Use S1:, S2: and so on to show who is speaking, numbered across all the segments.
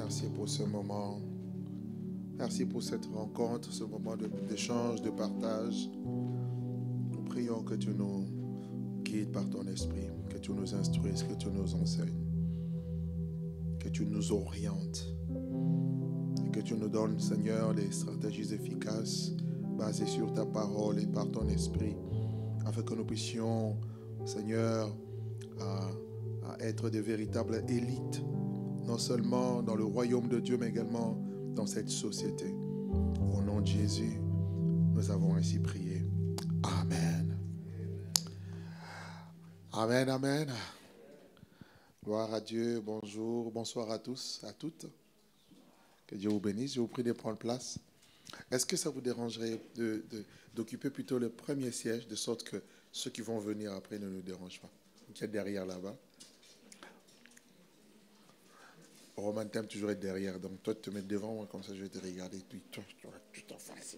S1: Merci pour ce moment. Merci pour cette rencontre, ce moment d'échange, de partage. Nous prions que tu nous guides par ton esprit, que tu nous instruises, que tu nous enseignes, que tu nous orientes et que tu nous donnes, Seigneur, des stratégies efficaces basées sur ta parole et par ton esprit, afin que nous puissions, Seigneur, à être des véritables élites, non seulement dans le royaume de Dieu, mais également dans cette société. Au nom de Jésus, nous avons ainsi prié. Amen. Amen, amen. Gloire à Dieu. Bonjour, bonsoir à tous, à toutes. Que Dieu vous bénisse. Je vous prie de prendre place. Est-ce que ça vous dérangerait d'occuper plutôt le premier siège, de sorte que ceux qui vont venir après ne nous dérangent pas? Qui est derrière là-bas. Roman t'aime toujours être derrière, donc toi tu te mets devant moi, comme ça je vais te regarder, puis toi tu vas tout en face.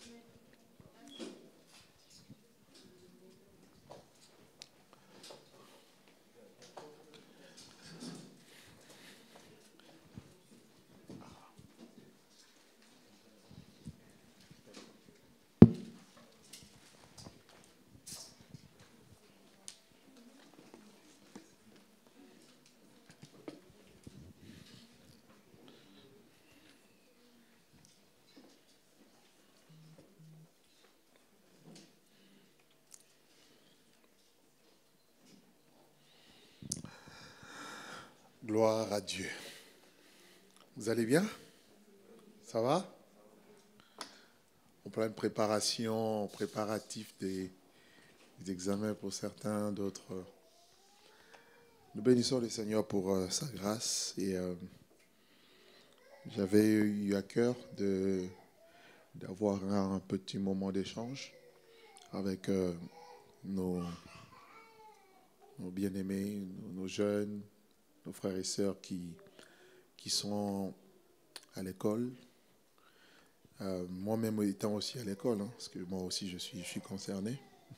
S1: Gloire à Dieu. Vous allez bien? Ça va? En pleine préparation, préparatif des examens pour certains, d'autres. Nous bénissons le Seigneur pour sa grâce et j'avais eu à cœur d'avoir un petit moment d'échange avec nos bien-aimés, nos jeunes, nos frères et sœurs qui sont à l'école. Moi-même étant aussi à l'école, hein, parce que moi aussi je suis concerné.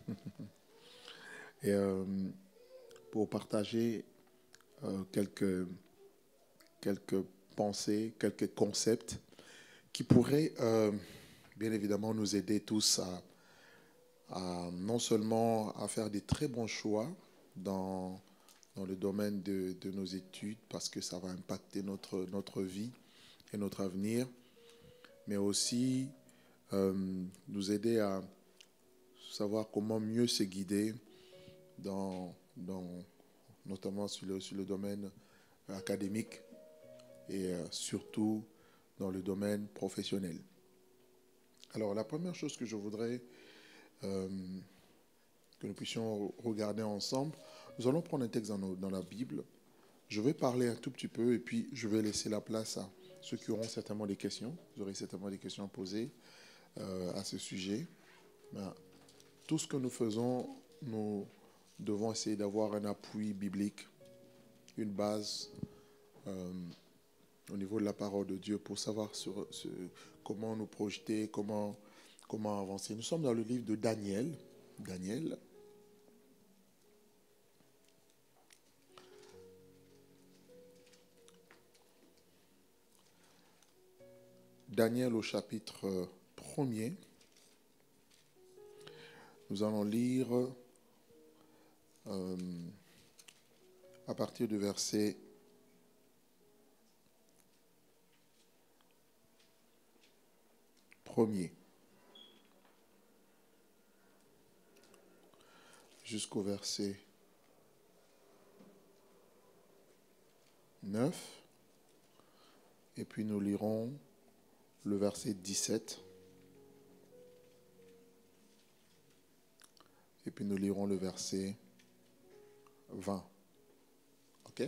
S1: Et pour partager quelques pensées, quelques concepts qui pourraient bien évidemment nous aider tous à non seulement à faire des très bons choix dans le domaine de nos études, parce que ça va impacter notre vie et notre avenir, mais aussi nous aider à savoir comment mieux se guider notamment sur le domaine académique et surtout dans le domaine professionnel. Alors, la première chose que je voudrais que nous puissions regarder ensemble, nous allons prendre un texte dans la Bible. Je vais parler un tout petit peu et puis je vais laisser la place à ceux qui auront certainement des questions. Vous aurez certainement des questions à poser à ce sujet. Ben, tout ce que nous faisons, nous devons essayer d'avoir un appui biblique, une base au niveau de la parole de Dieu pour savoir comment nous projeter, comment avancer. Nous sommes dans le livre de Daniel. Daniel au chapitre 1er. Nous allons lire à partir du verset 1er jusqu'au verset 9. Et puis nous lirons le verset 17. Et puis nous lirons le verset 20. OK?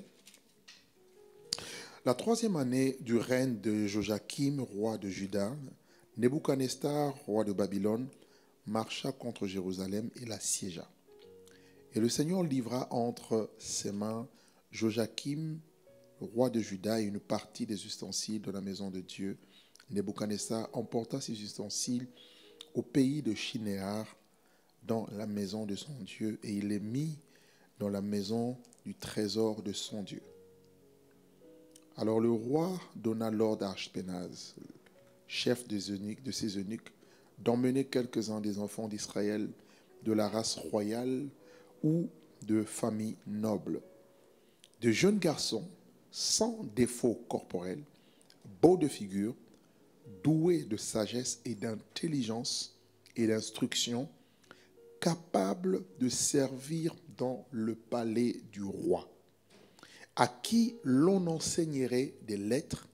S1: La 3e année du règne de Joachim, roi de Juda, Nebuchadnezzar, roi de Babylone, marcha contre Jérusalem et la siégea. Et le Seigneur livra entre ses mains Joachim, roi de Juda, et une partie des ustensiles de la maison de Dieu. Nebuchadnezzar emporta ces ustensiles au pays de Shinéar, dans la maison de son Dieu, et il les mit dans la maison du trésor de son Dieu. Alors le roi donna l'ordre à Ashpenaz, chef des eunuques, de ses eunuques, d'emmener quelques-uns des enfants d'Israël de la race royale ou de famille noble, de jeunes garçons sans défaut corporel, beaux de figure, doués de sagesse et d'intelligence et d'instruction, capables de servir dans le palais du roi, à qui l'on enseignerait des lettres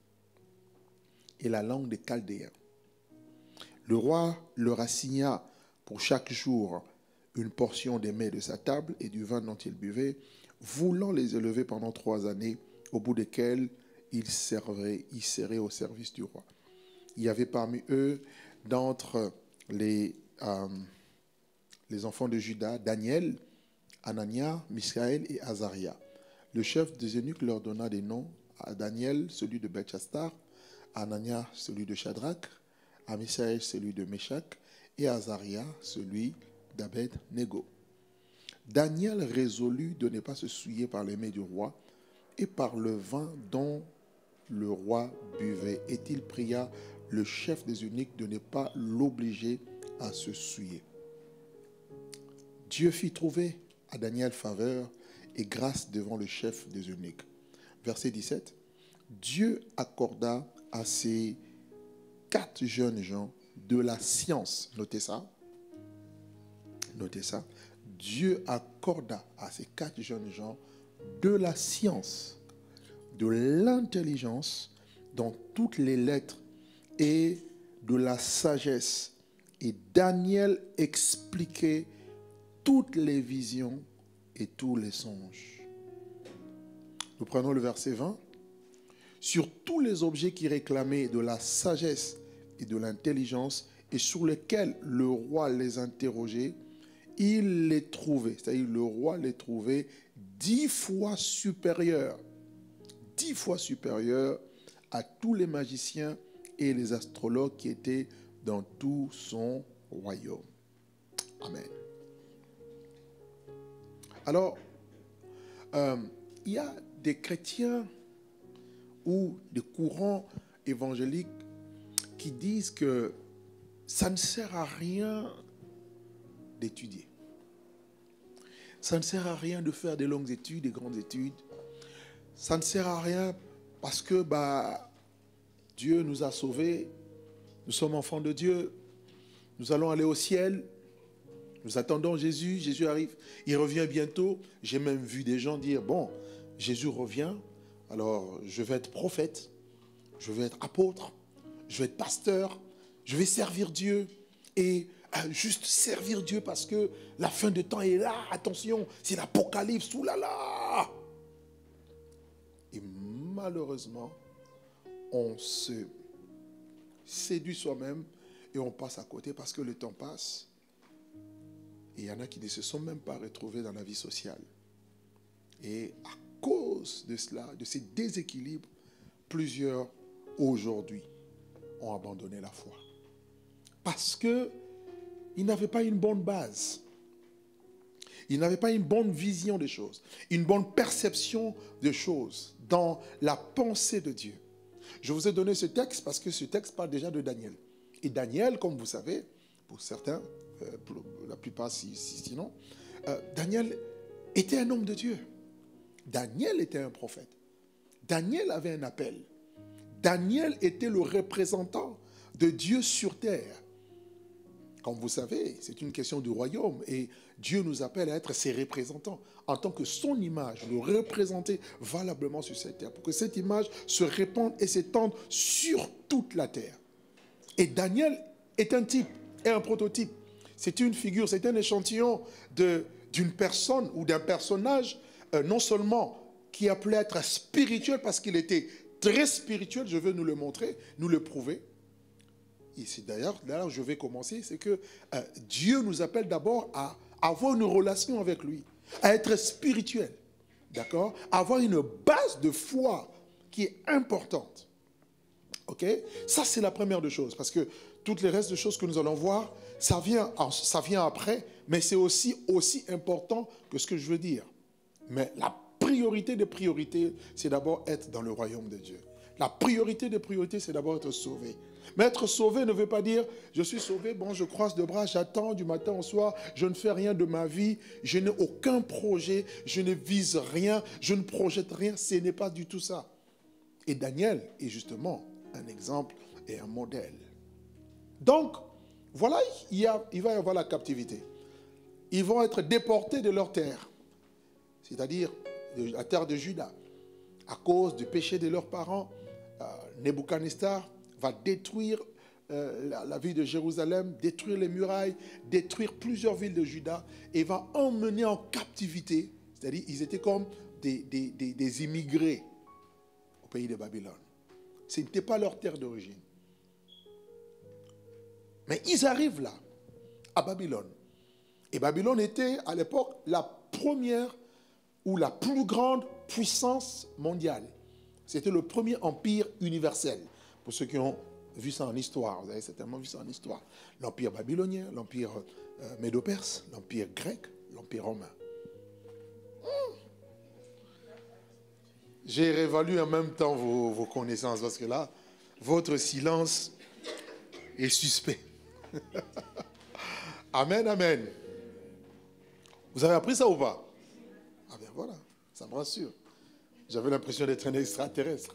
S1: et la langue des Chaldéens. Le roi leur assigna pour chaque jour une portion des mets de sa table et du vin dont ils buvaient, voulant les élever pendant 3 années, au bout desquelles ils seraient au service du roi. Il y avait parmi eux, d'entre les enfants de Juda, Daniel, Anania, Misaël et Azaria. Le chef des eunuques leur donna des noms: à Daniel, celui de Belchastar, à Anania, celui de Shadrach, à Misaël, celui de Meshach, et à Azaria, celui d'Abed-Nego. Daniel résolut de ne pas se souiller par les mets du roi et par le vin dont le roi buvait, et il pria le chef des eunuques de ne pas l'obliger à se souiller. Dieu fit trouver à Daniel faveur et grâce devant le chef des eunuques. Verset 17. Dieu accorda à ces 4 jeunes gens de la science. Notez ça. Notez ça. Dieu accorda à ces 4 jeunes gens de la science, de l'intelligence dans toutes les lettres et de la sagesse. Et Daniel expliquait toutes les visions et tous les songes. Nous prenons le verset 20. Sur tous les objets qui réclamaient de la sagesse et de l'intelligence et sur lesquels le roi les interrogeait, il les trouvait, c'est-à-dire le roi les trouvait 10 fois supérieurs à tous les magiciens et les astrologues qui étaient dans tout son royaume. Amen. Alors, il y a des chrétiens ou des courants évangéliques qui disent que ça ne sert à rien d'étudier. Ça ne sert à rien de faire des longues études, des grandes études. Ça ne sert à rien parce que Dieu nous a sauvés. Nous sommes enfants de Dieu. Nous allons aller au ciel. Nous attendons Jésus. Jésus arrive. Il revient bientôt. J'ai même vu des gens dire, bon, Jésus revient. Alors, je vais être prophète. Je vais être apôtre. Je vais être pasteur. Je vais servir Dieu. Et juste servir Dieu parce que la fin de temps est là. Attention, c'est l'Apocalypse. Oulala! Et malheureusement, on se séduit soi-même et on passe à côté parce que le temps passe. Et il y en a qui ne se sont même pas retrouvés dans la vie sociale. Et à cause de cela, de ces déséquilibres, plusieurs aujourd'hui ont abandonné la foi. Parce qu'ils n'avaient pas une bonne base. Ils n'avaient pas une bonne vision des choses, une bonne perception des choses dans la pensée de Dieu. Je vous ai donné ce texte parce que ce texte parle déjà de Daniel. Et Daniel, comme vous savez, pour certains, pour la plupart sinon, Daniel était un homme de Dieu. Daniel était un prophète. Daniel avait un appel. Daniel était le représentant de Dieu sur terre. Comme vous savez, c'est une question du royaume et Dieu nous appelle à être ses représentants en tant que son image, le représenter valablement sur cette terre pour que cette image se répande et s'étende sur toute la terre. Et Daniel est un type et un prototype. C'est une figure, c'est un échantillon d'une personne ou d'un personnage non seulement qui appelait à être spirituel parce qu'il était très spirituel, je veux nous le montrer, nous le prouver. Et c'est d'ailleurs, là où je vais commencer, c'est que Dieu nous appelle d'abord à avoir une relation avec lui, à être spirituel, d'accord? Avoir une base de foi qui est importante. Ok? Ça, c'est la première des choses, parce que toutes les restes de choses que nous allons voir, ça vient après, mais c'est aussi important que ce que je veux dire. Mais la priorité priorité des priorités, c'est d'abord être dans le royaume de Dieu. La priorité des priorités, c'est d'abord être sauvé. Mais être sauvé ne veut pas dire, je suis sauvé, bon, je croise les bras, j'attends du matin au soir, je ne fais rien de ma vie, je n'ai aucun projet, je ne vise rien, je ne projette rien. Ce n'est pas du tout ça. Et Daniel est justement un exemple et un modèle. Donc, voilà, il va y avoir la captivité. Ils vont être déportés de leur terre, c'est-à-dire la terre de Juda, à cause du péché de leurs parents. Nebuchadnezzar va détruire la ville de Jérusalem, détruire les murailles, détruire plusieurs villes de Juda et va emmener en captivité, c'est-à-dire ils étaient comme des immigrés au pays de Babylone. Ce n'était pas leur terre d'origine. Mais ils arrivent là, à Babylone. Et Babylone était à l'époque la première ou la plus grande puissance mondiale. C'était le premier empire universel. Pour ceux qui ont vu ça en histoire, vous avez certainement vu ça en histoire. L'empire babylonien, l'empire médo-perse, l'empire grec, l'empire romain. J'ai réévalué en même temps vos connaissances parce que là, votre silence est suspect. Amen, amen. Vous avez appris ça ou pas? Ah bien voilà, ça me rassure. J'avais l'impression d'être un extraterrestre.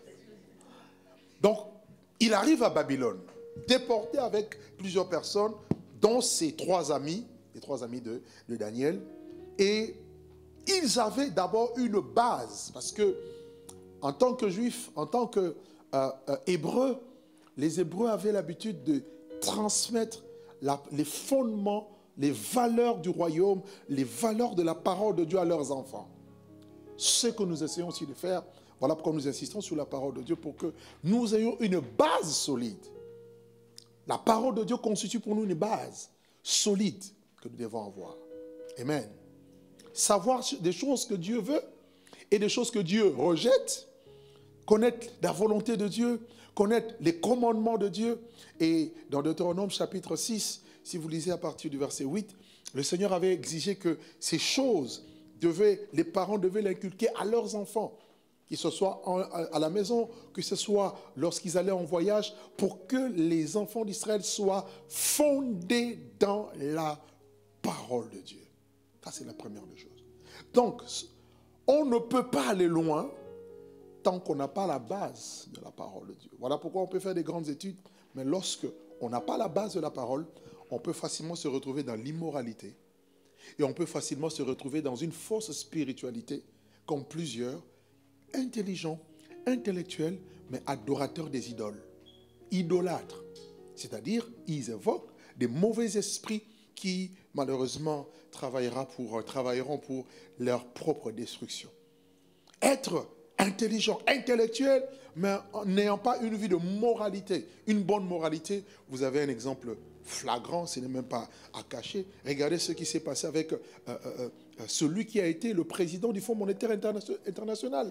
S1: Donc, il arrive à Babylone, déporté avec plusieurs personnes, dont ses trois amis, les trois amis de Daniel. Et ils avaient d'abord une base, parce que en tant que juifs, en tant qu'hébreux, les Hébreux avaient l'habitude de transmettre les fondements, les valeurs du royaume, les valeurs de la parole de Dieu à leurs enfants. Ce que nous essayons aussi de faire, voilà pourquoi nous insistons sur la parole de Dieu, pour que nous ayons une base solide. La parole de Dieu constitue pour nous une base solide que nous devons avoir. Amen. Savoir des choses que Dieu veut et des choses que Dieu rejette, connaître la volonté de Dieu, connaître les commandements de Dieu. Et dans Deutéronome chapitre 6, si vous lisez à partir du verset 8, le Seigneur avait exigé que ces choses, les parents devaient l'inculquer à leurs enfants, que ce soit à la maison, que ce soit lorsqu'ils allaient en voyage, pour que les enfants d'Israël soient fondés dans la parole de Dieu. Ça, c'est la première des choses. Donc, on ne peut pas aller loin tant qu'on n'a pas la base de la parole de Dieu. Voilà pourquoi on peut faire des grandes études, mais lorsque on n'a pas la base de la parole, on peut facilement se retrouver dans l'immoralité et on peut facilement se retrouver dans une fausse spiritualité, comme plusieurs intelligents, intellectuels, mais adorateurs des idoles, idolâtres. C'est-à-dire, ils évoquent des mauvais esprits qui, malheureusement, travailleront pour leur propre destruction. Être intelligent, intellectuel, mais n'ayant pas une vie de moralité, une bonne moralité, vous avez un exemple flagrant, ce n'est même pas à cacher. Regardez ce qui s'est passé avec celui qui a été le président du Fonds monétaire international,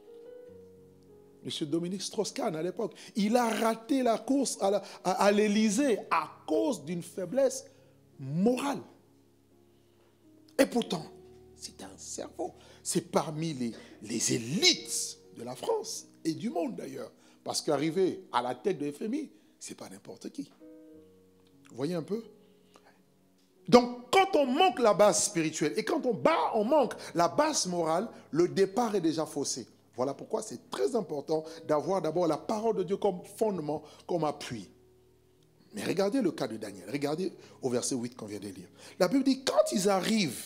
S1: M. Dominique Strauss-Kahn à l'époque. Il a raté la course à l'Élysée à cause d'une faiblesse morale. Et pourtant, c'est un cerveau. C'est parmi les élites de la France et du monde d'ailleurs. Parce qu'arriver à la tête de FMI, ce n'est pas n'importe qui. Vous voyez un peu? Donc, quand on manque la base spirituelle et quand on manque la base morale, le départ est déjà faussé. Voilà pourquoi c'est très important d'avoir d'abord la parole de Dieu comme fondement, comme appui. Mais regardez le cas de Daniel. Regardez au verset 8 qu'on vient de lire. La Bible dit, quand ils arrivent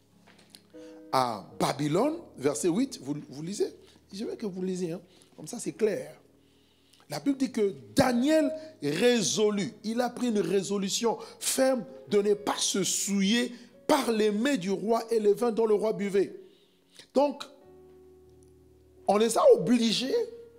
S1: à Babylone, verset 8, vous lisez? Je veux que vous lisiez, hein? Comme ça c'est clair. La Bible dit que Daniel résolut, il a pris une résolution ferme de ne pas se souiller par les mets du roi et les vins dont le roi buvait. Donc, on les a obligés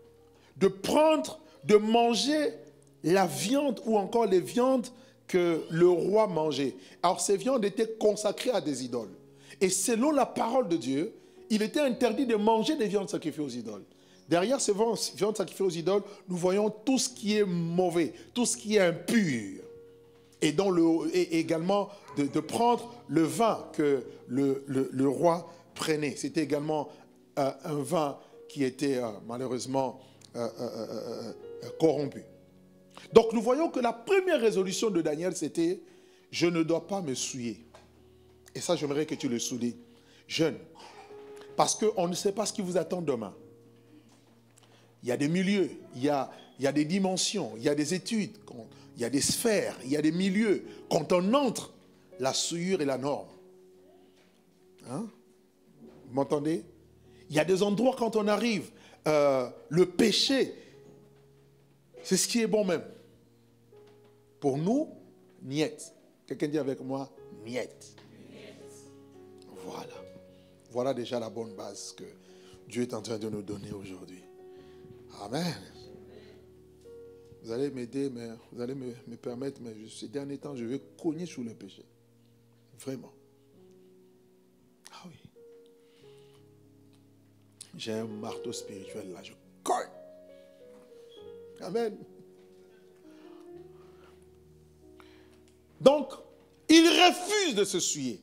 S1: de manger la viande ou encore les viandes que le roi mangeait. Alors ces viandes étaient consacrées à des idoles. Et selon la parole de Dieu, il était interdit de manger des viandes sacrifiées aux idoles. Derrière ces viandes sacrifiées aux idoles, nous voyons tout ce qui est mauvais, tout ce qui est impur. Et également de prendre le vin que le roi prenait. C'était également un vin qui était malheureusement corrompu. Donc nous voyons que la première résolution de Daniel, c'était « Je ne dois pas me souiller ». Et ça, j'aimerais que tu le soulignes. Jeune. Parce qu'on ne sait pas ce qui vous attend demain. Il y a des milieux, il y a des dimensions, il y a des études, il y a des sphères, il y a des milieux. Quand on entre, la souillure est la norme. Hein? Vous m'entendez? Il y a des endroits quand on arrive, le péché, c'est ce qui est bon même. Pour nous, niet. Quelqu'un dit avec moi, niet. Voilà. Voilà déjà la bonne base que Dieu est en train de nous donner aujourd'hui. Amen. Vous allez m'aider, mais vous allez me permettre, mais ces derniers temps, je vais cogner sur le péché. Vraiment. Ah oui. J'ai un marteau spirituel là, je cogne. Amen. Donc, il refuse de se souiller.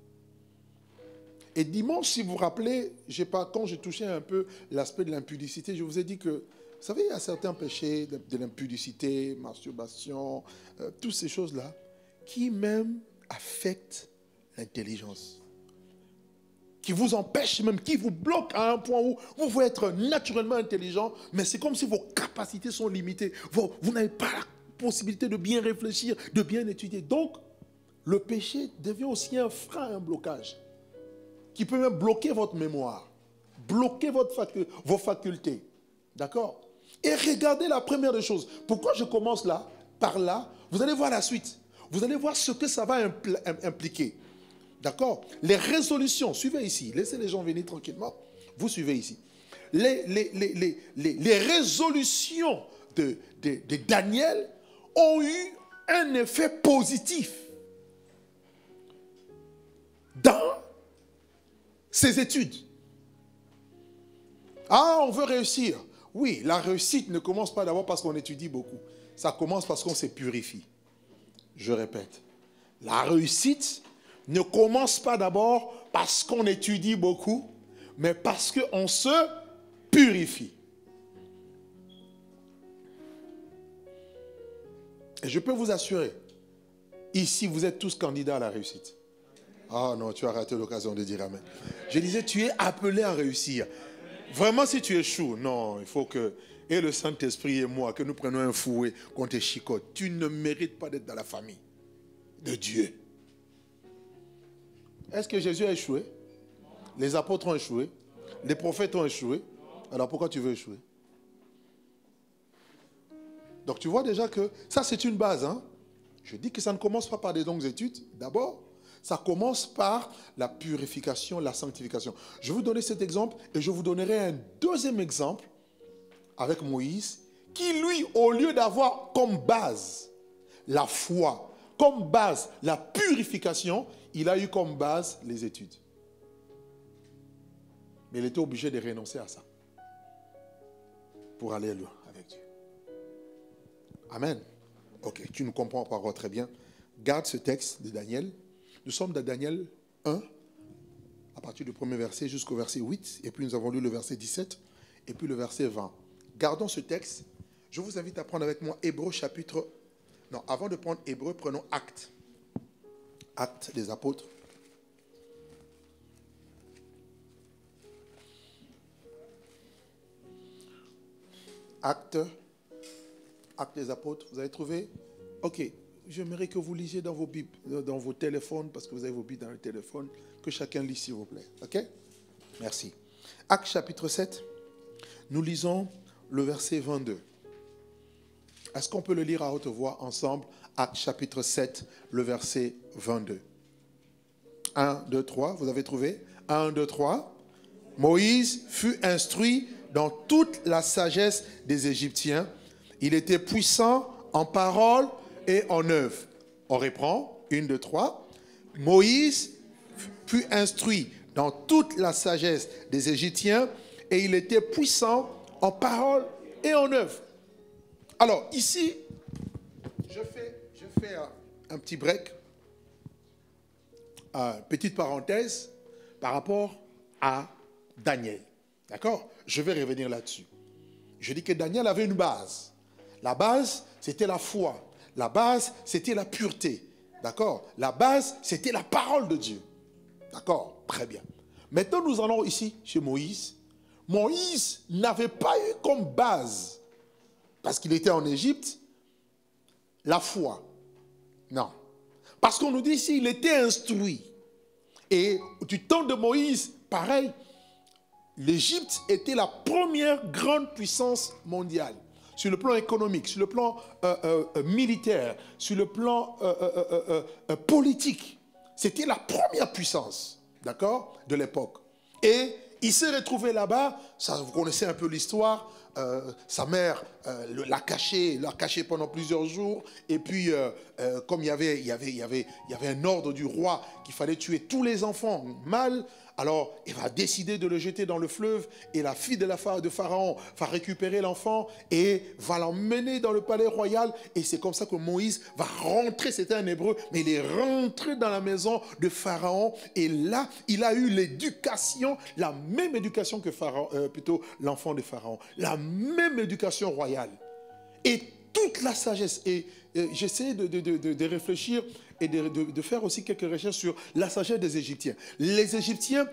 S1: Et dimanche, si vous vous rappelez, quand j'ai touché un peu l'aspect de l'impudicité, je vous ai dit que, vous savez, il y a certains péchés de l'impudicité, masturbation, toutes ces choses-là, qui même affectent l'intelligence. Qui vous empêchent même, qui vous bloquent à un point où vous pouvez être naturellement intelligent, mais c'est comme si vos capacités sont limitées. Vous n'avez pas la possibilité de bien réfléchir, de bien étudier. Donc, le péché devient aussi un frein, un blocage, qui peut même bloquer votre mémoire, bloquer vos facultés. D'accord? Et regardez la première des choses. Pourquoi je commence là, par là? Vous allez voir la suite. Vous allez voir ce que ça va impliquer. D'accord? Les résolutions, suivez ici. Laissez les gens venir tranquillement. Vous suivez ici. Les résolutions de Daniel ont eu un effet positif dans ses études. Ah, on veut réussir. Oui, la réussite ne commence pas d'abord parce qu'on étudie beaucoup. Ça commence parce qu'on se purifie. Je répète. La réussite ne commence pas d'abord parce qu'on étudie beaucoup, mais parce qu'on se purifie. Et je peux vous assurer, ici, vous êtes tous candidats à la réussite. Ah non, tu as raté l'occasion de dire amen. Je disais, tu es appelé à réussir. Vraiment, si tu échoues, non, il faut que, et le Saint-Esprit et moi, que nous prenions un fouet qu'on te chicote. Tu ne mérites pas d'être dans la famille de Dieu. Est-ce que Jésus a échoué? Les apôtres ont échoué. Les prophètes ont échoué. Alors pourquoi tu veux échouer? Donc tu vois déjà que ça c'est une base. Hein? Je dis que ça ne commence pas par des longues études. D'abord, ça commence par la purification, la sanctification. Je vais vous donner cet exemple et je vous donnerai un deuxième exemple avec Moïse qui lui, au lieu d'avoir comme base la foi, comme base la purification, il a eu comme base les études. Mais il était obligé de renoncer à ça pour aller loin avec Dieu. Amen. Ok, tu nous comprends par contre très bien. Garde ce texte de Daniel. Nous sommes dans Daniel 1, à partir du premier verset jusqu'au verset 8. Et puis nous avons lu le verset 17 et puis le verset 20. Gardons ce texte. Je vous invite à prendre avec moi Hébreux chapitre... Non, avant de prendre Hébreux, prenons Actes. Actes des apôtres. Actes des apôtres, vous avez trouvé? Ok, j'aimerais que vous lisiez dans vos Bibles, dans vos téléphones, parce que vous avez vos Bibles dans le téléphone, que chacun lise s'il vous plaît. Ok? Merci. Actes chapitre 7, nous lisons le verset 22. Est-ce qu'on peut le lire à haute voix ensemble? Actes chapitre 7, le verset 22. 1, 2, 3, vous avez trouvé? 1, 2, 3. Moïse fut instruit dans toute la sagesse des Égyptiens. Il était puissant en parole et en œuvre. On reprend. 1, 2, 3. Moïse fut instruit dans toute la sagesse des Égyptiens et il était puissant en parole et en œuvre. Alors, ici, je fais un petit break, petite parenthèse par rapport à Daniel. D'accord? Je vais revenir là-dessus. Je dis que Daniel avait une base. La base, c'était la foi. La base, c'était la pureté. D'accord? La base, c'était la parole de Dieu. D'accord? Très bien. Maintenant, nous allons ici chez Moïse. Moïse n'avait pas eu comme base, parce qu'il était en Égypte, la foi. Non. Parce qu'on nous dit ici, il était instruit. Et du temps de Moïse, pareil, l'Égypte était la première grande puissance mondiale. Sur le plan économique, sur le plan militaire, sur le plan politique. C'était la première puissance, d'accord, de l'époque. Et il s'est retrouvé là-bas, ça, vous connaissez un peu l'histoire, sa mère l'a caché pendant plusieurs jours. Et puis, comme il y avait un ordre du roi qu'il fallait tuer tous les enfants mâles, alors il va décider de le jeter dans le fleuve. Et la fille de Pharaon va récupérer l'enfant et va l'emmener dans le palais royal. Et c'est comme ça que Moïse va rentrer, c'était un hébreu, mais il est rentré dans la maison de Pharaon. Et là, il a eu l'éducation, la même éducation que Pharaon, plutôt l'enfant de Pharaon. La même éducation royale. Et toute la sagesse. Et j'essaie de réfléchir et de faire aussi quelques recherches sur la sagesse des Égyptiens. Les Égyptiens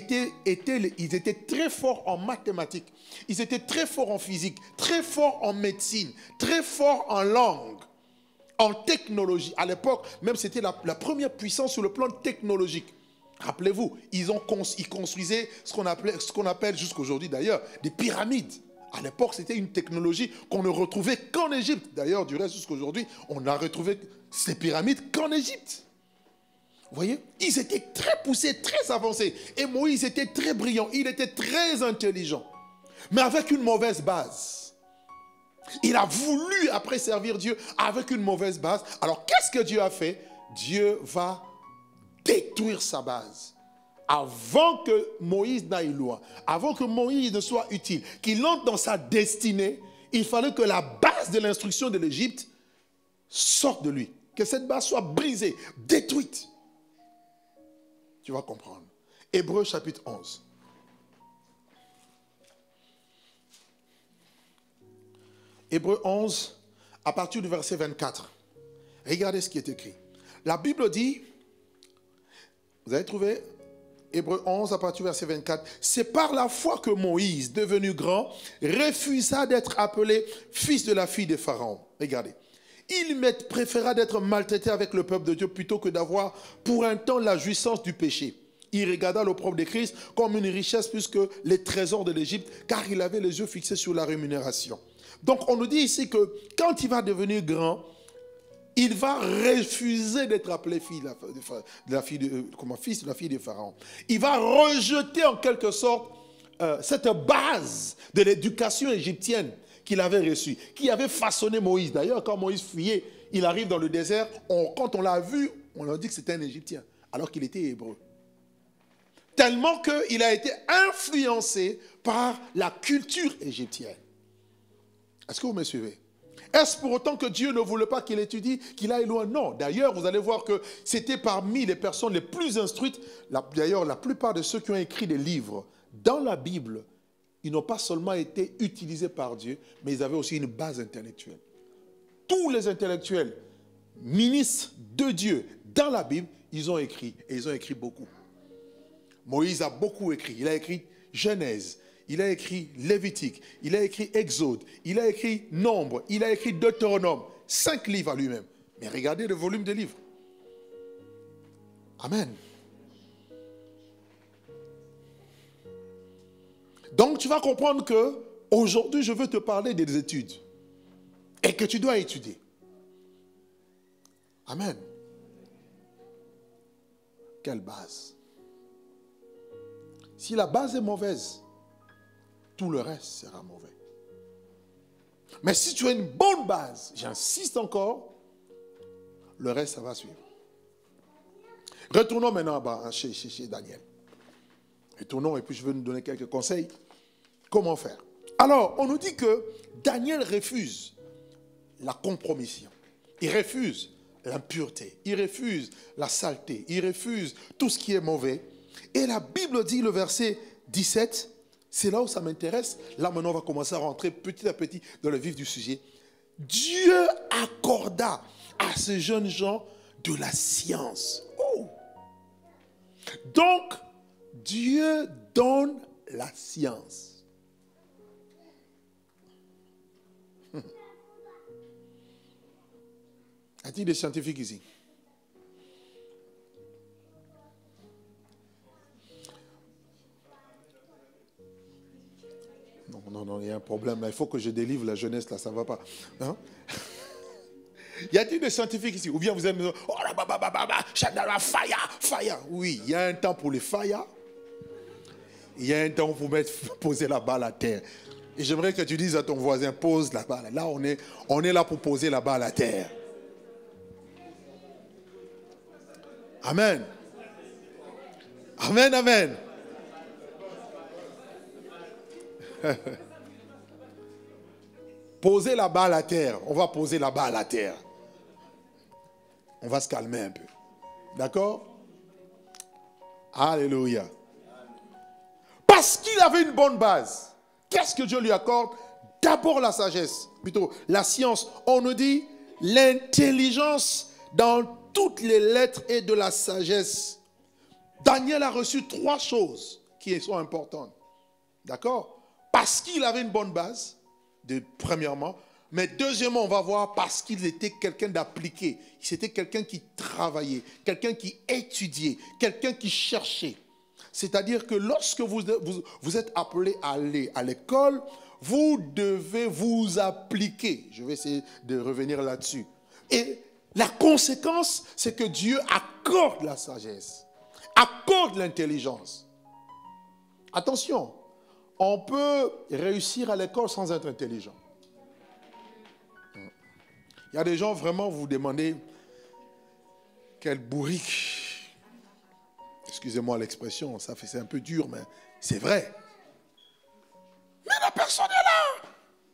S1: ils étaient très forts en mathématiques, ils étaient très forts en physique, très forts en médecine, très forts en langue, en technologie. À l'époque, même c'était la première puissance sur le plan technologique. Rappelez-vous, ils construisaient ce qu'on appelle jusqu'aujourd'hui d'ailleurs des pyramides. À l'époque, c'était une technologie qu'on ne retrouvait qu'en Égypte. D'ailleurs, du reste, jusqu'aujourd'hui, on n'a retrouvé ces pyramides qu'en Égypte. Vous voyez? Ils étaient très poussés, très avancés. Et Moïse était très brillant, il était très intelligent. Mais avec une mauvaise base. Il a voulu après servir Dieu avec une mauvaise base. Alors, qu'est-ce que Dieu a fait? Dieu va détruire sa base. Avant que Moïse n'aille loin, avant que Moïse ne soit utile, qu'il entre dans sa destinée, il fallait que la base de l'instruction de l'Égypte sorte de lui. Que cette base soit brisée, détruite. Tu vas comprendre. Hébreux chapitre 11. Hébreux 11, à partir du verset 24. Regardez ce qui est écrit. La Bible dit, vous avez trouvé Hébreux 11, à partir du verset 24. C'est par la foi que Moïse, devenu grand, refusa d'être appelé fils de la fille de Pharaon. Regardez. Il préféra d'être maltraité avec le peuple de Dieu plutôt que d'avoir pour un temps la jouissance du péché. Il regarda l'opprobre de Christ comme une richesse plus que les trésors de l'Égypte, car il avait les yeux fixés sur la rémunération. Donc on nous dit ici que quand il va devenir grand, il va refuser d'être appelé fils de la fille de Pharaon. Il va rejeter en quelque sorte cette base de l'éducation égyptienne qu'il avait reçue, qui avait façonné Moïse. D'ailleurs, quand Moïse fuyait, il arrive dans le désert, quand on l'a vu, on a dit que c'était un Égyptien, alors qu'il était hébreu. Tellement qu'il a été influencé par la culture égyptienne. Est-ce que vous me suivez? Est-ce pour autant que Dieu ne voulait pas qu'il étudie, qu'il aille loin? Non. D'ailleurs, vous allez voir que c'était parmi les personnes les plus instruites. D'ailleurs, la plupart de ceux qui ont écrit des livres dans la Bible, ils n'ont pas seulement été utilisés par Dieu, mais ils avaient aussi une base intellectuelle. Tous les intellectuels, ministres de Dieu dans la Bible, ils ont écrit, et ils ont écrit beaucoup. Moïse a beaucoup écrit. Il a écrit Genèse. Il a écrit Lévitique, il a écrit Exode, il a écrit Nombre, il a écrit Deutéronome. 5 livres à lui-même. Mais regardez le volume de livres. Amen. Donc tu vas comprendre que aujourd'hui je veux te parler des études. Et que tu dois étudier. Amen. Quelle base? Si la base est mauvaise, tout le reste sera mauvais. Mais si tu as une bonne base, j'insiste encore, le reste, ça va suivre. Retournons maintenant chez Daniel. Retournons et puis je vais nous donner quelques conseils. Comment faire? Alors, on nous dit que Daniel refuse la compromission. Il refuse l'impureté. Il refuse la saleté. Il refuse tout ce qui est mauvais. Et la Bible dit, le verset 17, c'est là où ça m'intéresse. Là, maintenant, on va commencer à rentrer petit à petit dans le vif du sujet. Dieu accorda à ces jeunes gens de la science. Oh! Donc, Dieu donne la science. Y a-t-il des scientifiques ici? Non, il y a un problème. Il faut que je délivre la jeunesse, là, ça ne va pas. Hein? Y a-t-il des scientifiques ici? Ou bien vous aimez... Oh là, fire. Oui, il y a un temps pour les fire. Il y a un temps pour poser la balle à terre. Et j'aimerais que tu dises à ton voisin, pose la balle. Là, on est là pour poser la balle à terre. Amen. Amen, amen. Poser la balle à terre. On va poser la balle à terre. On va se calmer un peu. D'accord? Alléluia. Parce qu'il avait une bonne base. Qu'est-ce que Dieu lui accorde? D'abord la sagesse. Plutôt la science. On nous dit l'intelligence dans toutes les lettres et de la sagesse. Daniel a reçu 3 choses qui sont importantes. D'accord? Parce qu'il avait une bonne base, premièrement. Mais deuxièmement, on va voir parce qu'il était quelqu'un d'appliqué. C'était quelqu'un qui travaillait, quelqu'un qui étudiait, quelqu'un qui cherchait. C'est-à-dire que lorsque vous êtes appelé à aller à l'école, vous devez vous appliquer. Je vais essayer de revenir là-dessus. Et la conséquence, c'est que Dieu accorde la sagesse, accorde l'intelligence. Attention. On peut réussir à l'école sans être intelligent. Il y a des gens, vraiment, vous demandez quel bourrique. Excusez-moi l'expression, c'est un peu dur, mais c'est vrai. Mais la personne est là.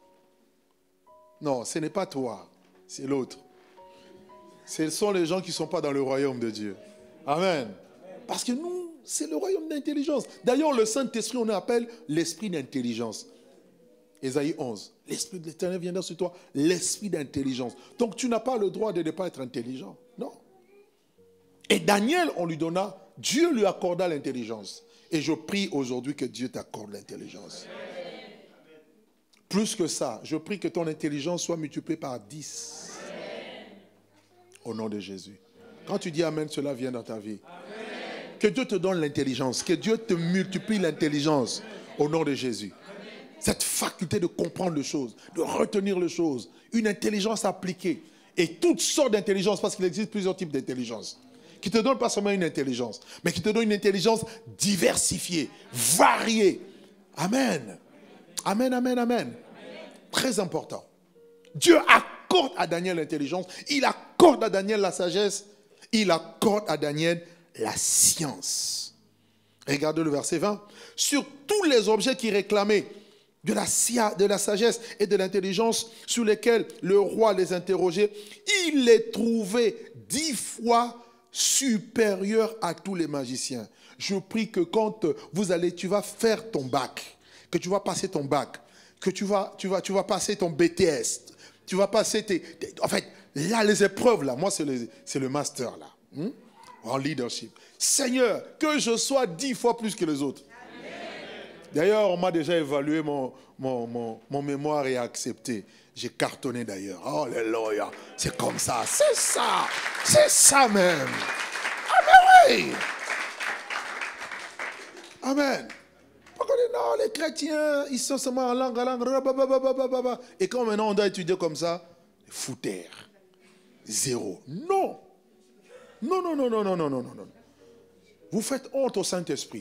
S1: Non, ce n'est pas toi, c'est l'autre. Ce sont les gens qui ne sont pas dans le royaume de Dieu. Amen. Parce que nous, c'est le royaume d'intelligence. D'ailleurs, le Saint-Esprit, on l'appelle l'esprit d'intelligence. Ésaïe 11. L'esprit de l'Éternel viendra sur toi, l'esprit d'intelligence. Donc, tu n'as pas le droit de ne pas être intelligent. Non. Et Daniel, on lui donna, Dieu lui accorda l'intelligence. Et je prie aujourd'hui que Dieu t'accorde l'intelligence. Plus que ça, je prie que ton intelligence soit multipliée par 10. Au nom de Jésus. Quand tu dis Amen, cela vient dans ta vie. Que Dieu te donne l'intelligence. Que Dieu te multiplie l'intelligence. Au nom de Jésus. Cette faculté de comprendre les choses. De retenir les choses. Une intelligence appliquée. Et toutes sortes d'intelligence. Parce qu'il existe plusieurs types d'intelligence. Qui te donne pas seulement une intelligence. Mais qui te donne une intelligence diversifiée. Variée. Amen. Amen, amen, amen. Très important. Dieu accorde à Daniel l'intelligence. Il accorde à Daniel la sagesse. Il accorde à Daniel la science. Regardez le verset 20. Sur tous les objets qui réclamaient de la sagesse et de l'intelligence sur lesquels le roi les interrogeait, il les trouvait 10 fois supérieurs à tous les magiciens. Je prie que quand tu vas faire ton bac, que tu vas passer ton bac, que tu vas passer ton BTS, tu vas passer en fait, là, les épreuves, là, moi, c'est le master, là. En leadership. Seigneur, que je sois 10 fois plus que les autres. D'ailleurs, on m'a déjà évalué mon mémoire et accepté. J'ai cartonné d'ailleurs. Oh, alléluia. C'est comme ça. C'est ça. C'est ça même. Amen, oui. Amen. Non, les chrétiens, ils sont seulement en langue. Et quand maintenant on doit étudier comme ça, foutaire. 0. Non. Non. Vous faites honte au Saint-Esprit.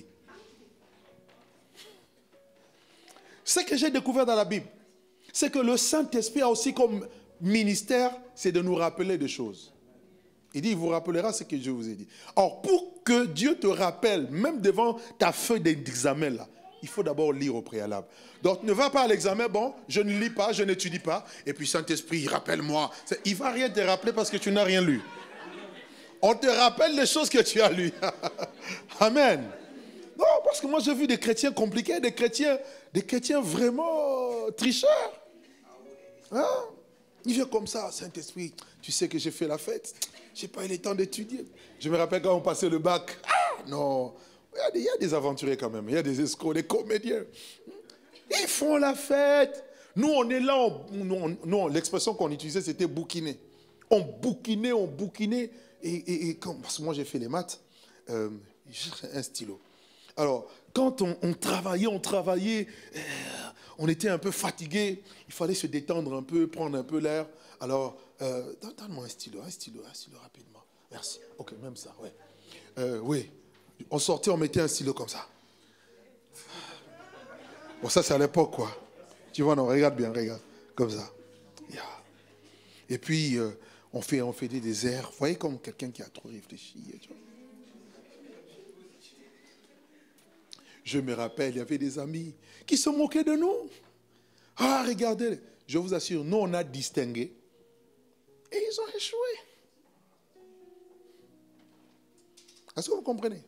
S1: Ce que j'ai découvert dans la Bible, c'est que le Saint-Esprit a aussi comme ministère, c'est de nous rappeler des choses. Il dit, il vous rappellera ce que je vous ai dit. Or, pour que Dieu te rappelle, même devant ta feuille d'examen là, il faut d'abord lire au préalable. Donc, ne va pas à l'examen, bon, je ne lis pas, je n'étudie pas, et puis Saint-Esprit, rappelle-moi. Il ne va rien te rappeler parce que tu n'as rien lu. On te rappelle les choses que tu as lues. Amen. Non, parce que moi j'ai vu des chrétiens compliqués, des chrétiens vraiment tricheurs. Hein? Il vient comme ça, Saint-Esprit, tu sais que j'ai fait la fête. Je n'ai pas eu le temps d'étudier. Je me rappelle quand on passait le bac. Ah non, il y a des aventuriers quand même, il y a des escrocs, des comédiens. Ils font la fête. Nous, on est là, l'expression qu'on utilisait, c'était bouquiner. On bouquinait. Et parce que moi, j'ai fait les maths, je cherchais un stylo. Alors, quand on travaillait, on était un peu fatigué. Il fallait se détendre un peu, prendre un peu l'air. Alors, donne-moi un stylo rapidement. Merci. Ok, même ça, ouais. Oui. On sortait, on mettait un stylo comme ça. Bon, ça, c'est à l'époque, quoi. Tu vois, non, regarde bien, regarde. Comme ça. Yeah. Et puis, on fait des airs. Vous voyez comme quelqu'un qui a trop réfléchi. Tu vois. Je me rappelle, il y avait des amis qui se moquaient de nous. Ah, regardez, je vous assure, nous, on a distingué. Et ils ont échoué. Est-ce que vous comprenez?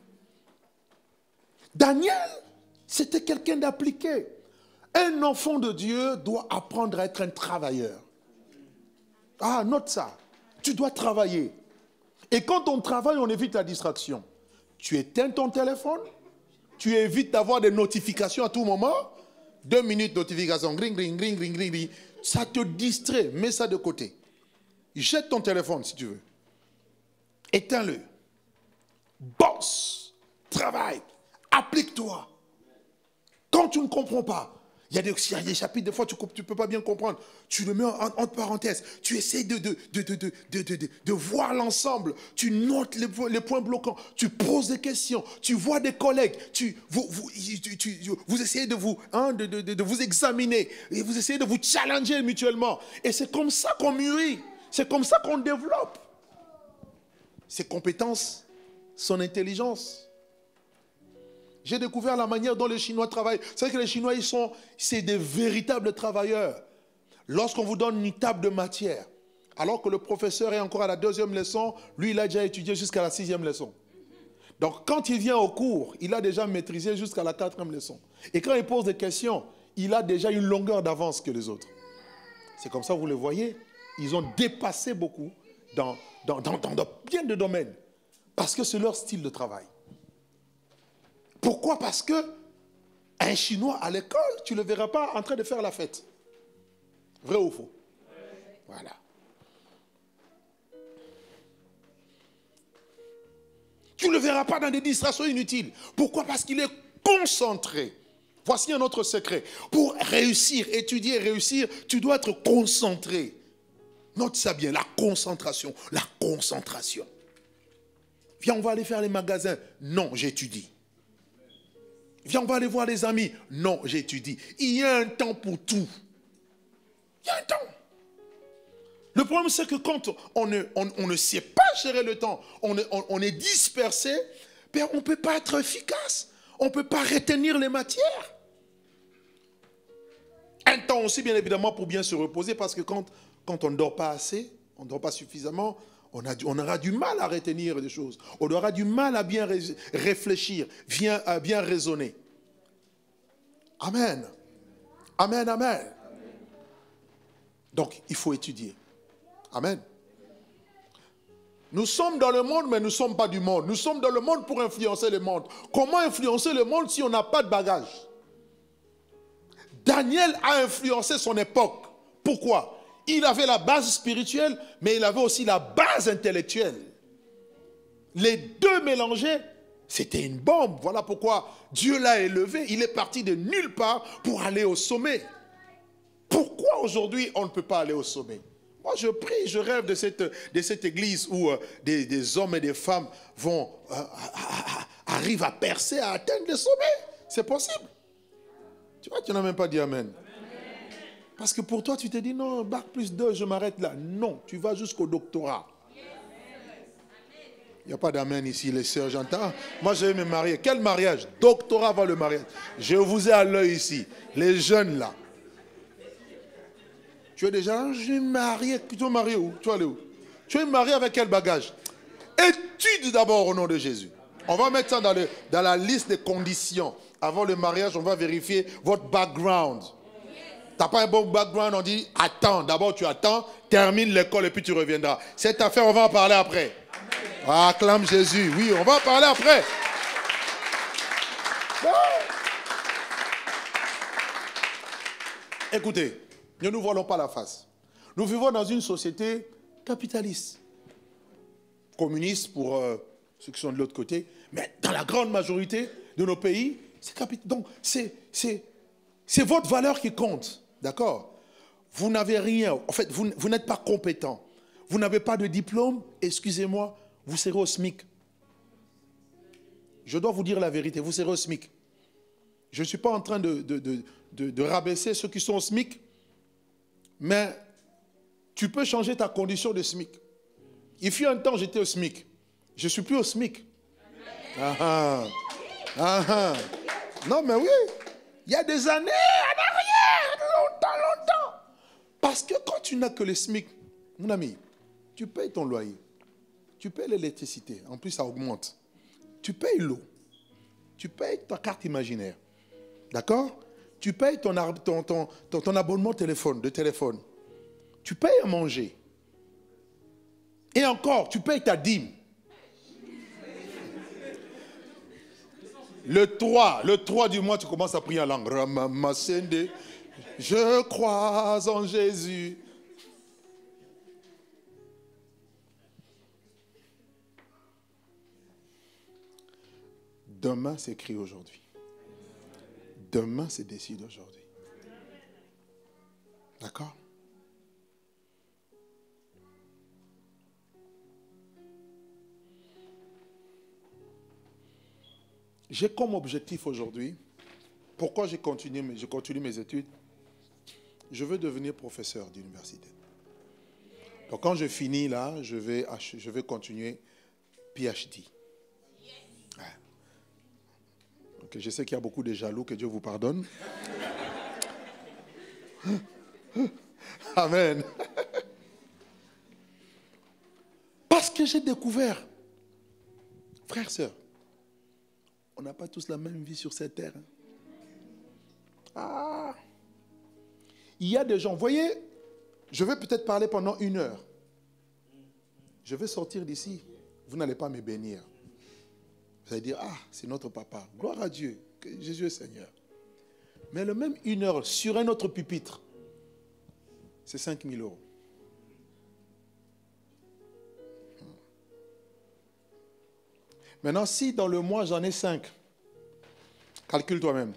S1: Daniel, c'était quelqu'un d'appliqué. Un enfant de Dieu doit apprendre à être un travailleur. Ah, note ça. Tu dois travailler. Et quand on travaille, on évite la distraction. Tu éteins ton téléphone. Tu évites d'avoir des notifications à tout moment. 2 minutes notification. Gring, gring, gring, gring, gring, gring. Ça te distrait. Mets ça de côté. Jette ton téléphone si tu veux. Éteins-le. Bosse. Travaille. Applique-toi. Quand tu ne comprends pas, il y a des chapitres, des fois, tu ne peux pas bien comprendre. Tu le mets entre parenthèses. Tu essaies de voir l'ensemble. Tu notes les points bloquants. Tu poses des questions. Tu vois des collègues. Vous essayez de vous examiner. Et vous essayez de vous challenger mutuellement. Et c'est comme ça qu'on mûrit. C'est comme ça qu'on développe ses compétences, son intelligence. J'ai découvert la manière dont les Chinois travaillent. C'est vrai que les Chinois, c'est des véritables travailleurs. Lorsqu'on vous donne une table de matière, alors que le professeur est encore à la 2e leçon, lui, il a déjà étudié jusqu'à la 6e leçon. Donc, quand il vient au cours, il a déjà maîtrisé jusqu'à la 4e leçon. Et quand il pose des questions, il a déjà une longueur d'avance que les autres. C'est comme ça, vous le voyez. Ils ont dépassé beaucoup dans bien de domaines. Parce que c'est leur style de travail. Pourquoi? Parce que un Chinois à l'école, tu ne le verras pas en train de faire la fête. Vrai ou faux? Voilà. Tu ne le verras pas dans des distractions inutiles. Pourquoi? Parce qu'il est concentré. Voici un autre secret. Pour réussir, étudier et réussir, tu dois être concentré. Note ça bien, la concentration. La concentration. Viens, on va aller faire les magasins. Non, j'étudie. Viens, on va aller voir les amis. Non, j'étudie. Il y a un temps pour tout. Il y a un temps. Le problème, c'est que quand on ne sait pas gérer le temps, on est dispersé, ben on ne peut pas être efficace. On ne peut pas retenir les matières. Un temps aussi, bien évidemment, pour bien se reposer, parce que quand on ne dort pas assez, on ne dort pas suffisamment, on aura du mal à retenir des choses. On aura du mal à bien réfléchir, à bien raisonner. Amen. Amen, amen. Donc, il faut étudier. Amen. Nous sommes dans le monde, mais nous ne sommes pas du monde. Nous sommes dans le monde pour influencer le monde. Comment influencer le monde si on n'a pas de bagage? Daniel a influencé son époque. Pourquoi? Il avait la base spirituelle, mais il avait aussi la base intellectuelle. Les deux mélangés, c'était une bombe. Voilà pourquoi Dieu l'a élevé. Il est parti de nulle part pour aller au sommet. Pourquoi aujourd'hui on ne peut pas aller au sommet? Moi je prie, je rêve de cette église où des hommes et des femmes arrivent à percer, à atteindre le sommet. C'est possible. Tu vois, tu n'as même pas dit amen. Parce que pour toi, tu te dis, non, bac plus 2, je m'arrête là. Non, tu vas jusqu'au doctorat. Il n'y a pas d'amen ici, les sœurs, j'entends. Moi, je vais me marier. Quel mariage? Doctorat avant le mariage. Je vous ai à l'œil ici. Les jeunes là. Tu es déjà, je vais me marier. Tu vas marier où? Tu vas aller où? Tu vas me marier avec quel bagage? Étude d'abord au nom de Jésus. On va mettre ça dans la liste des conditions. Avant le mariage, on va vérifier votre background. Tu n'as pas un bon background, on dit attends. D'abord tu attends, termine l'école et puis tu reviendras. Cette affaire, on va en parler après. Acclame Jésus. Oui, on va en parler après. Écoutez, ne nous voilons pas la face. Nous vivons dans une société capitaliste. Communiste pour ceux qui sont de l'autre côté. Mais dans la grande majorité de nos pays, c'est capitaliste. Donc, c'est votre valeur qui compte. D'accord? Vous n'avez rien. En fait, vous n'êtes pas compétent. Vous n'avez pas de diplôme. Excusez-moi, vous serez au SMIC. Je dois vous dire la vérité. Vous serez au SMIC. Je ne suis pas en train de rabaisser ceux qui sont au SMIC. Mais tu peux changer ta condition de SMIC. Il fut un temps, j'étais au SMIC. Je ne suis plus au SMIC. Non, mais oui. Il y a des années en arrière, longtemps. Parce que quand tu n'as que le SMIC, mon ami, tu payes ton loyer. Tu payes l'électricité. En plus, ça augmente. Tu payes l'eau. Tu payes ta carte imaginaire. D'accord? Tu payes ton abonnement de téléphone. Tu payes à manger. Et encore, tu payes ta dîme. Le 3 du mois, tu commences à prier en langue. Ramamasende, je crois en Jésus. Demain s'écrit aujourd'hui. Demain se décide aujourd'hui. D'accord? J'ai comme objectif aujourd'hui, pourquoi je continue mes études, je veux devenir professeur d'université. Donc quand je finis là, je vais continuer PhD. Ouais. Okay, je sais qu'il y a beaucoup de jaloux, que Dieu vous pardonne. Amen. Parce que j'ai découvert, frères, sœurs, on n'a pas tous la même vie sur cette terre. Ah. Il y a des gens, voyez, je vais peut-être parler pendant 1 heure. Je vais sortir d'ici. Vous n'allez pas me bénir. Vous allez dire, ah, c'est notre papa. Gloire à Dieu, que Jésus est Seigneur. Mais le même 1 heure sur un autre pupitre, c'est 5 000 €. Maintenant, si dans le mois, j'en ai 5, calcule toi-même.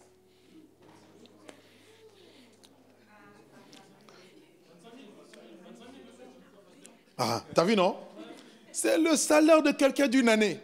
S1: Ah, t'as vu, non? C'est le salaire de quelqu'un d'une année.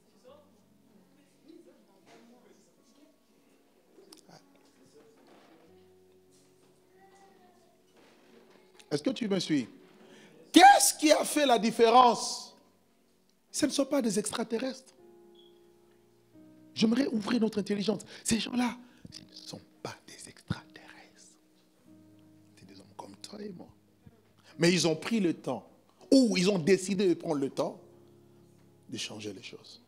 S1: Est-ce que tu me suis? Qu'est-ce qui a fait la différence? Ce ne sont pas des extraterrestres. J'aimerais ouvrir notre intelligence. Ces gens-là, ce ne sont pas des extraterrestres. C'est des hommes comme toi et moi. Mais ils ont pris le temps, ou ils ont décidé de prendre le temps de changer les choses.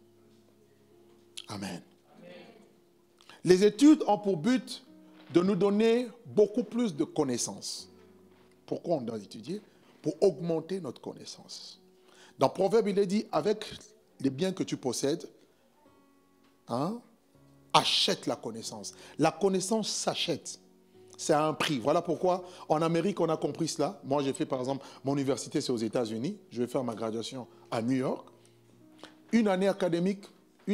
S1: Amen. Les études ont pour but de nous donner beaucoup plus de connaissances. Pourquoi on doit étudier? Pour augmenter notre connaissance. Dans Proverbe, il est dit, avec les biens que tu possèdes, achète la connaissance. La connaissance s'achète. C'est à un prix. Voilà pourquoi en Amérique, on a compris cela. Moi, j'ai fait, par exemple, mon université, c'est aux États-Unis. Je vais faire ma graduation à New York. Une année académique,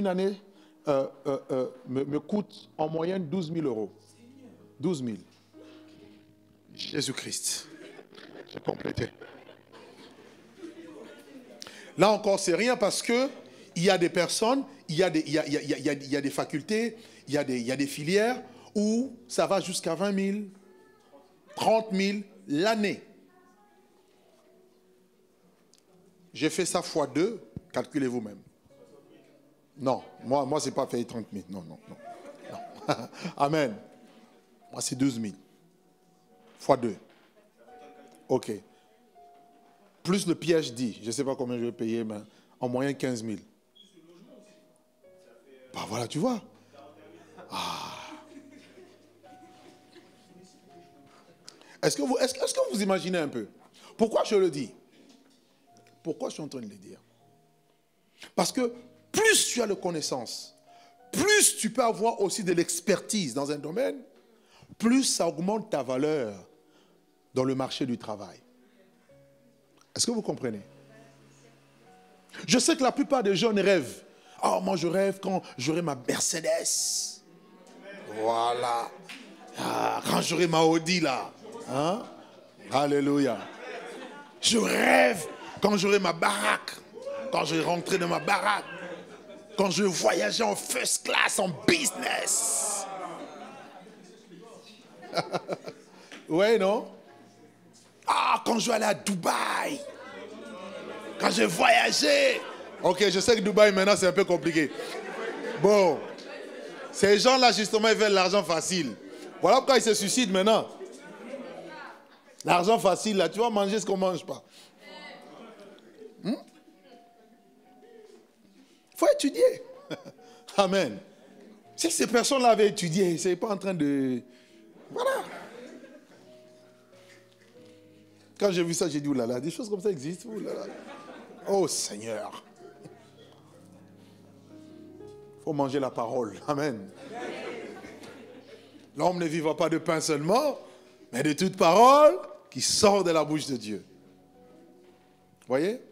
S1: me coûte en moyenne 12 000 €. 12 000. Jésus-Christ. J'ai complété. Là encore, c'est rien parce que il y a des personnes, il y a des facultés, il y a des filières où ça va jusqu'à 20 000, 30 000 l'année. J'ai fait ça fois 2, calculez vous-même. Non, moi c'est pas fait 30 000. Non. Amen. Moi, c'est 12 000. Fois 2. OK. Plus le PhD, je ne sais pas combien je vais payer, mais en moyenne 15 000. voilà, tu vois. Ah. Est-ce que vous imaginez un peu? Pourquoi je le dis? Pourquoi je suis en train de le dire? Parce que plus tu as de connaissances, plus tu peux avoir aussi de l'expertise dans un domaine, plus ça augmente ta valeur dans le marché du travail. Est-ce que vous comprenez? Je sais que la plupart des jeunes rêvent. Oh, moi je rêve quand j'aurai ma Mercedes. Voilà. Ah, quand j'aurai ma Audi là. Hein? Alléluia. Je rêve quand j'aurai ma baraque. Quand je vais rentrer dans ma baraque. Quand je vais voyager en first class, en business. Ouais, non? Ah, quand je vais aller à Dubaï. Quand je vais voyager. Ok, je sais que Dubaï maintenant c'est un peu compliqué. Bon. Ces gens-là justement ils veulent l'argent facile. Voilà pourquoi ils se suicident maintenant. L'argent facile là, tu vas manger ce qu'on ne mange pas. Faut étudier. Amen. Si ces personnes-là avaient étudié, c'est pas en train de... Voilà. Quand j'ai vu ça, j'ai dit, oulala, des choses comme ça existent. Oulala. Oh Seigneur. Il faut manger la parole. Amen. L'homme ne vivra pas de pain seulement, mais de toute parole qui sort de la bouche de Dieu. Voyez?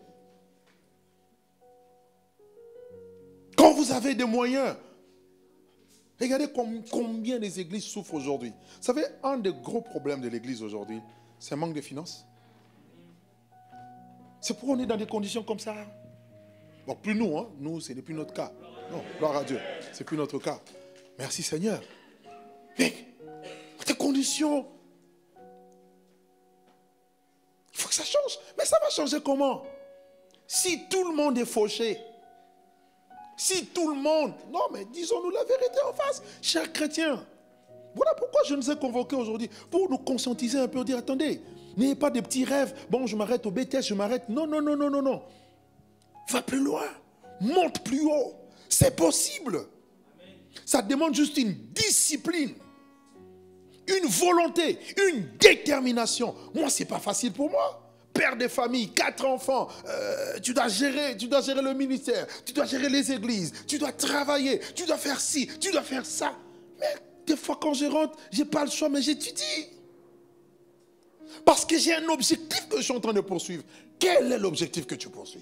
S1: Quand vous avez des moyens, regardez combien les églises souffrent aujourd'hui. Vous savez, un des gros problèmes de l'église aujourd'hui, c'est un manque de finances. C'est pourquoi on est dans des conditions comme ça. Bon, plus nous, hein. Nous, ce n'est plus notre cas. Non, gloire à Dieu, ce n'est plus notre cas. Merci Seigneur. Mais, des conditions, il faut que ça change. Mais ça va changer comment? Si tout le monde est fauché, si tout le monde... Non, mais disons-nous la vérité en face, chers chrétiens. Voilà pourquoi je nous ai convoqués aujourd'hui, pour nous conscientiser un peu, dire, attendez, n'ayez pas des petits rêves. Bon, je m'arrête au BTS, je m'arrête. Non, non, non, non, non, non. Va plus loin. Monte plus haut. C'est possible. Ça demande juste une discipline, une volonté, une détermination. Moi, ce n'est pas facile pour moi. Père de famille, 4 enfants, tu dois gérer le ministère, tu dois gérer les églises, tu dois travailler, tu dois faire ci, tu dois faire ça. Mais des fois quand je rentre, je n'ai pas le choix, mais j'étudie. Parce que j'ai un objectif que je suis en train de poursuivre. Quel est l'objectif que tu poursuis?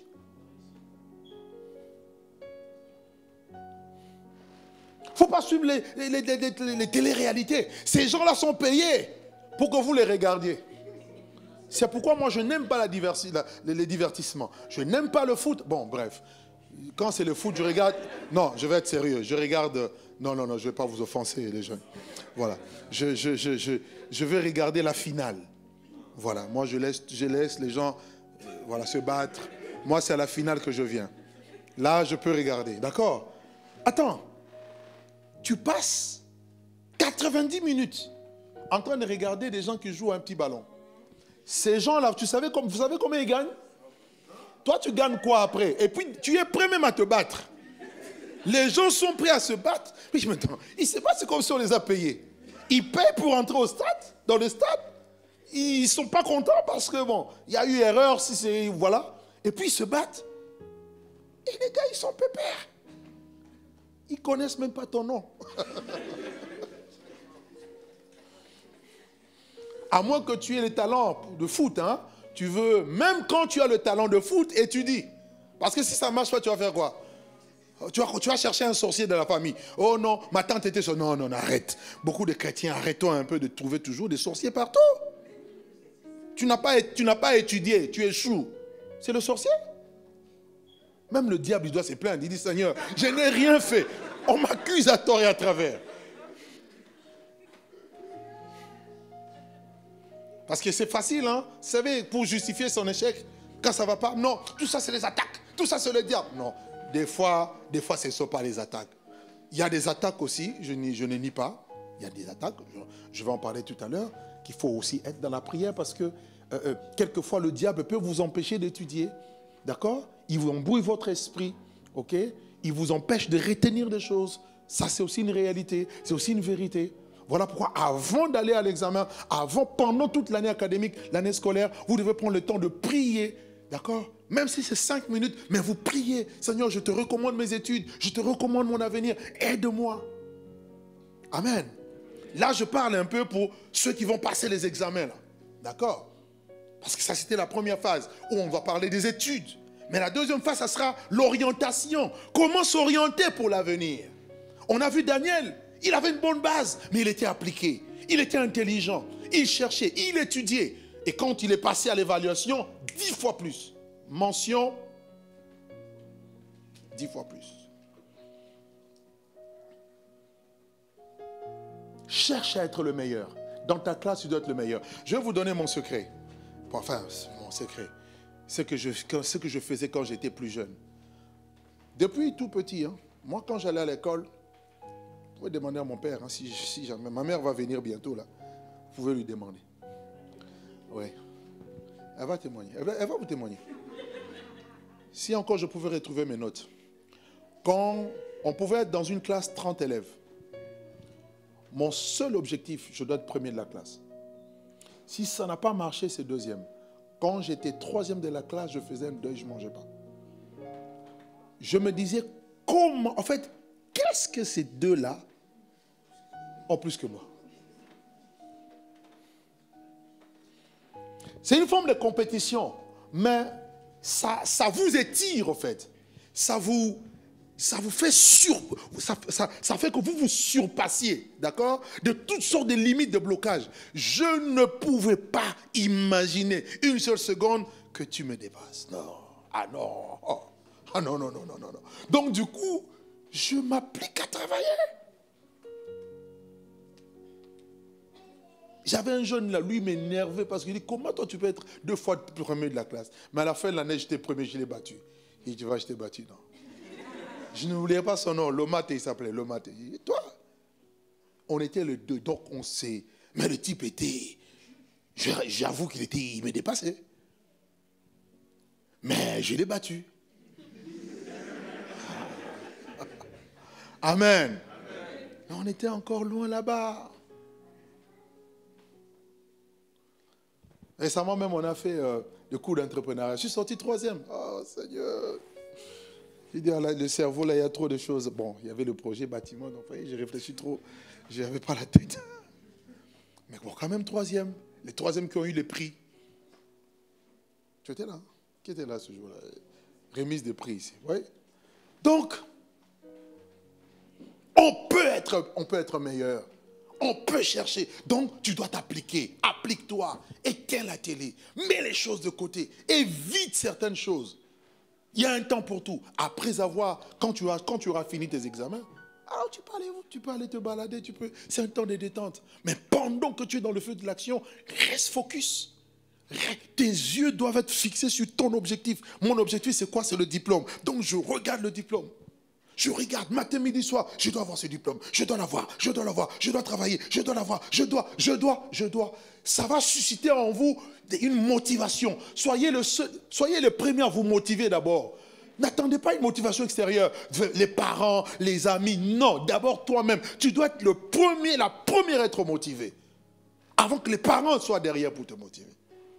S1: Il ne faut pas suivre les téléréalités. Ces gens-là sont payés pour que vous les regardiez. C'est pourquoi moi je n'aime pas les divertissements. Je n'aime pas le foot. Bon, bref. Quand c'est le foot, je regarde... Non, je vais être sérieux. Je regarde... Non, je ne vais pas vous offenser, les jeunes. Voilà. Je vais regarder la finale. Voilà. Moi, je laisse les gens se battre. Moi, c'est à la finale que je viens. Là, je peux regarder. D'accord? Attends. Tu passes 90 minutes en train de regarder des gens qui jouent à un petit ballon. Ces gens-là, vous savez combien ils gagnent? Toi, tu gagnes quoi après? Et puis, tu es prêt même à te battre. Les gens sont prêts à se battre. Mais je me demande, ils se battent, c'est comme si on les a payés. Ils payent pour entrer au stade, dans le stade. Ils ne sont pas contents parce que, bon, il y a eu erreur, si c'est... Voilà. Et puis, ils se battent. Et les gars, ils sont pépères. Ils ne connaissent même pas ton nom. À moins que tu aies le talent de foot, hein, tu veux, même quand tu as le talent de foot, étudie. Parce que si ça ne marche pas, tu vas faire quoi? Tu vas chercher un sorcier de la famille. Oh non, ma tante était sorcière. Non, arrête. Beaucoup de chrétiens, arrêtons un peu de trouver toujours des sorciers partout. Tu n'as pas étudié, tu échoues. C'est le sorcier? Même le diable, il doit se plaindre. Il dit, Seigneur, je n'ai rien fait. On m'accuse à tort et à travers. Parce que c'est facile, hein. Vous savez, pour justifier son échec, quand ça ne va pas, non, tout ça c'est les attaques, tout ça c'est le diable. Non, des fois ce ne sont pas les attaques. Il y a des attaques aussi, je ne nie pas. Il y a des attaques, je vais en parler tout à l'heure, qu'il faut aussi être dans la prière parce que quelquefois le diable peut vous empêcher d'étudier. D'accord? Il vous embrouille votre esprit, ok? Il vous empêche de retenir des choses Ça, c'est aussi une réalité, c'est aussi une vérité. Voilà pourquoi avant d'aller à l'examen, pendant toute l'année académique, l'année scolaire, vous devez prendre le temps de prier, d'accord? Même si c'est 5 minutes, mais vous priez. Seigneur, je te recommande mes études, je te recommande mon avenir, aide-moi. Amen. Là, je parle un peu pour ceux qui vont passer les examens, là. D'accord? Parce que ça, c'était la première phase où on va parler des études. Mais la deuxième phase, ça sera l'orientation. Comment s'orienter pour l'avenir? On a vu Daniel, il avait une bonne base, mais il était appliqué. Il était intelligent. Il cherchait, il étudiait. Et quand il est passé à l'évaluation, 10 fois plus. Mention, 10 fois plus. Cherche à être le meilleur. Dans ta classe, tu dois être le meilleur. Je vais vous donner mon secret. Enfin, mon secret. Ce que je faisais quand j'étais plus jeune. Depuis tout petit, hein, moi quand j'allais à l'école, vous pouvez demander à mon père, hein, si jamais, ma mère va venir bientôt là, vous pouvez lui demander. Oui. Elle va témoigner. Elle va vous témoigner. Si encore je pouvais retrouver mes notes. Quand on pouvait être dans une classe 30 élèves, mon seul objectif, je dois être premier de la classe. Si ça n'a pas marché, c'est deuxième. Quand j'étais troisième de la classe, je faisais un deuil, je ne mangeais pas. Je me disais, comment, en fait, qu'est-ce que ces deux-là ont plus que moi? C'est une forme de compétition, mais ça vous étire, en fait. Ça fait ça fait que vous vous surpassiez, d'accord? De toutes sortes de limites de blocage. Je ne pouvais pas imaginer une seule seconde que tu me dépasses. Non. Ah non. Oh. Ah non, non, non, non, non. Donc du coup, je m'applique à travailler. J'avais un jeune là, lui m'énervait parce qu'il dit, comment toi tu peux être 2 fois premier de la classe? Mais à la fin de l'année, j'étais premier, je l'ai battu. Il dit, tu vois, je t'ai battu, non. Je ne voulais pas son nom, Lomate, il s'appelait Lomate. Et toi? On était les deux, donc on sait. Mais le type était, j'avoue il me dépassait. Mais je l'ai battu. Amen. Mais on était encore loin là-bas. Récemment même, on a fait le cours d'entrepreneuriat. Je suis sorti 3e. Oh Seigneur. J'ai dit, le cerveau, là, il y a trop de choses. Bon, il y avait le projet bâtiment, donc j'ai réfléchi trop. Je n'avais pas la tête. Mais bon, quand même 3e. Les 3e qui ont eu les prix. Tu étais là? Qui était là ce jour-là? Remise de prix ici. Oui. Donc, on peut être meilleur. On peut chercher. Donc, tu dois t'appliquer. Applique-toi. Éteins la télé. Mets les choses de côté. Évite certaines choses. Il y a un temps pour tout. Après avoir, quand tu auras fini tes examens, alors tu peux aller te balader. C'est un temps de détente. Mais pendant que tu es dans le feu de l'action, reste focus. Tes yeux doivent être fixés sur ton objectif. Mon objectif, c'est quoi? C'est le diplôme. Donc, je regarde le diplôme. Je regarde matin, midi, soir. Je dois avoir ce diplôme. Je dois l'avoir. Je dois l'avoir. Je dois travailler. Je dois l'avoir. Je dois. Ça va susciter en vous une motivation. Soyez le premier à vous motiver d'abord. N'attendez pas une motivation extérieure. Les parents, les amis. Non, d'abord toi-même. Tu dois être la première à être motivé. Avant que les parents soient derrière pour te motiver.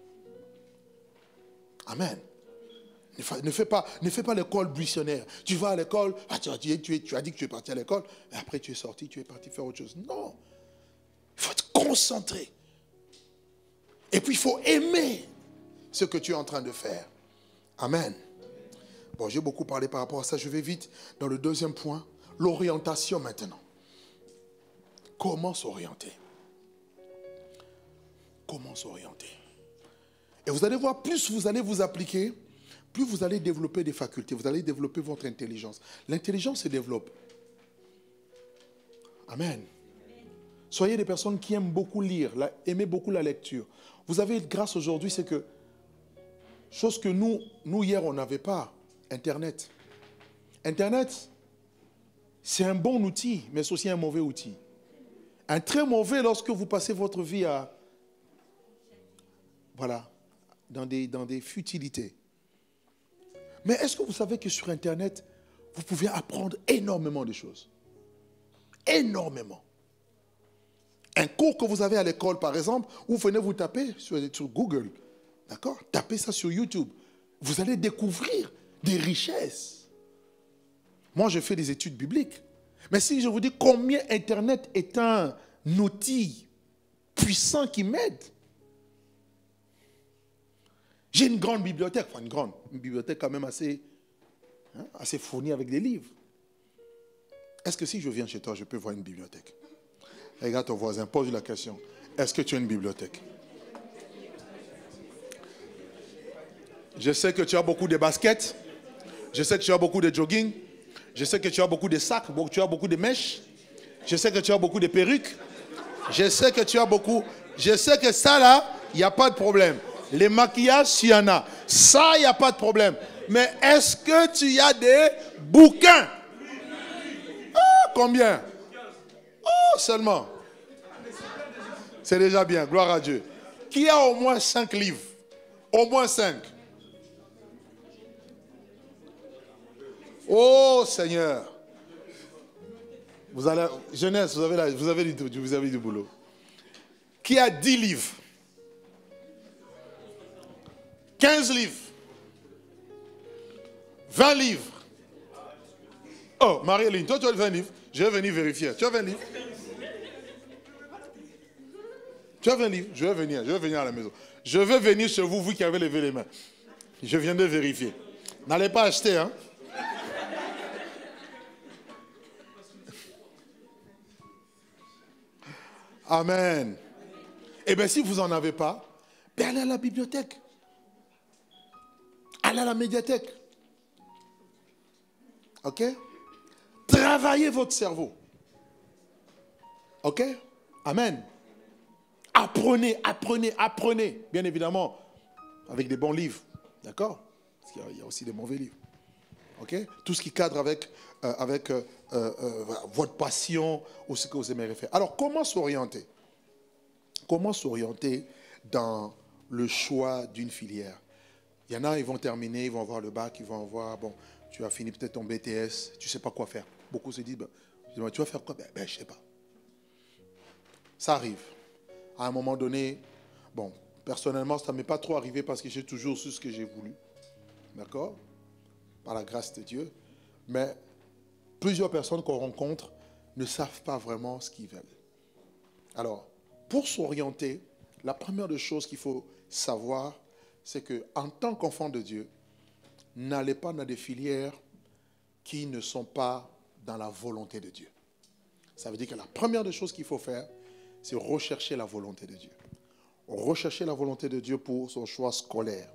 S1: Amen. Ne fais pas l'école buissonnaire. Tu vas à l'école, tu as dit que tu es parti à l'école, et après tu es sorti, tu es parti faire autre chose. Non. Il faut te concentrer. Et puis il faut aimer ce que tu es en train de faire. Amen. Bon, j'ai beaucoup parlé par rapport à ça. Je vais vite dans le deuxième point. L'orientation maintenant. Comment s'orienter? Comment s'orienter? Et vous allez voir, plus vous allez vous appliquer, plus vous allez développer des facultés, vous allez développer votre intelligence. L'intelligence se développe. Amen. Soyez des personnes qui aiment beaucoup lire, aimez beaucoup la lecture. Vous avez grâce aujourd'hui, c'est que, chose que nous hier, on n'avait pas, Internet. Internet, c'est un bon outil, mais c'est aussi un mauvais outil. Un très mauvais lorsque vous passez votre vie à, voilà, dans des futilités. Mais est-ce que vous savez que sur Internet, vous pouvez apprendre énormément de choses? énormément. Un cours que vous avez à l'école, par exemple, vous venez vous taper sur Google, d'accord? Tapez ça sur YouTube. Vous allez découvrir des richesses. Moi, je fais des études bibliques. Mais si je vous dis combien Internet est un outil puissant qui m'aide. J'ai une grande bibliothèque, enfin une bibliothèque quand même assez fournie avec des livres. Est-ce que si je viens chez toi, je peux voir une bibliothèque? Regarde ton voisin, pose la question. Est-ce que tu as une bibliothèque? Je sais que tu as beaucoup de baskets. Je sais que tu as beaucoup de jogging. Je sais que tu as beaucoup de sacs. Tu as beaucoup de mèches. Je sais que tu as beaucoup de perruques. Je sais que tu as beaucoup. Je sais que ça là, il n'y a pas de problème. Les maquillages, s'il y en a. Ça, il n'y a pas de problème. Mais est-ce que tu as des bouquins? Ah, combien? Oh, seulement. C'est déjà bien, gloire à Dieu. Qui a au moins 5 livres? Au moins 5. Oh Seigneur. Vous allez, jeunesse, vous avez du boulot. Qui a 10 livres? 15 livres? 20 livres? Oh, Marie-Hélène, toi tu as 20 livres? Je vais venir vérifier. Tu as 20 livres? Tu as 20 livres? Je vais venir à la maison. Je vais venir chez vous, vous qui avez levé les mains. Je viens de vérifier. N'allez pas acheter, hein? Amen. Eh bien, si vous n'en avez pas, ben allez à la bibliothèque. Allez à la médiathèque. OK? Travaillez votre cerveau. OK? Amen. Apprenez, apprenez, apprenez. Bien évidemment, avec des bons livres. D'accord? Parce qu'il y a aussi des mauvais livres. OK? Tout ce qui cadre avec votre passion ou ce que vous aimeriez faire. Alors, comment s'orienter? Comment s'orienter dans le choix d'une filière? Il y en a, ils vont terminer, ils vont avoir le bac, ils vont avoir, bon, tu as fini peut-être ton BTS, tu ne sais pas quoi faire. Beaucoup se disent, tu vas faire quoi? Je ne sais pas. Ça arrive. À un moment donné, bon, personnellement, ça ne m'est pas trop arrivé parce que j'ai toujours su ce que j'ai voulu. D'accord? Par la grâce de Dieu. Mais plusieurs personnes qu'on rencontre ne savent pas vraiment ce qu'ils veulent. Alors, pour s'orienter, la première des choses qu'il faut savoir, c'est qu'en tant qu'enfant de Dieu, n'allez pas dans des filières qui ne sont pas dans la volonté de Dieu. Ça veut dire que la première des choses qu'il faut faire, c'est rechercher la volonté de Dieu. Rechercher la volonté de Dieu pour son choix scolaire.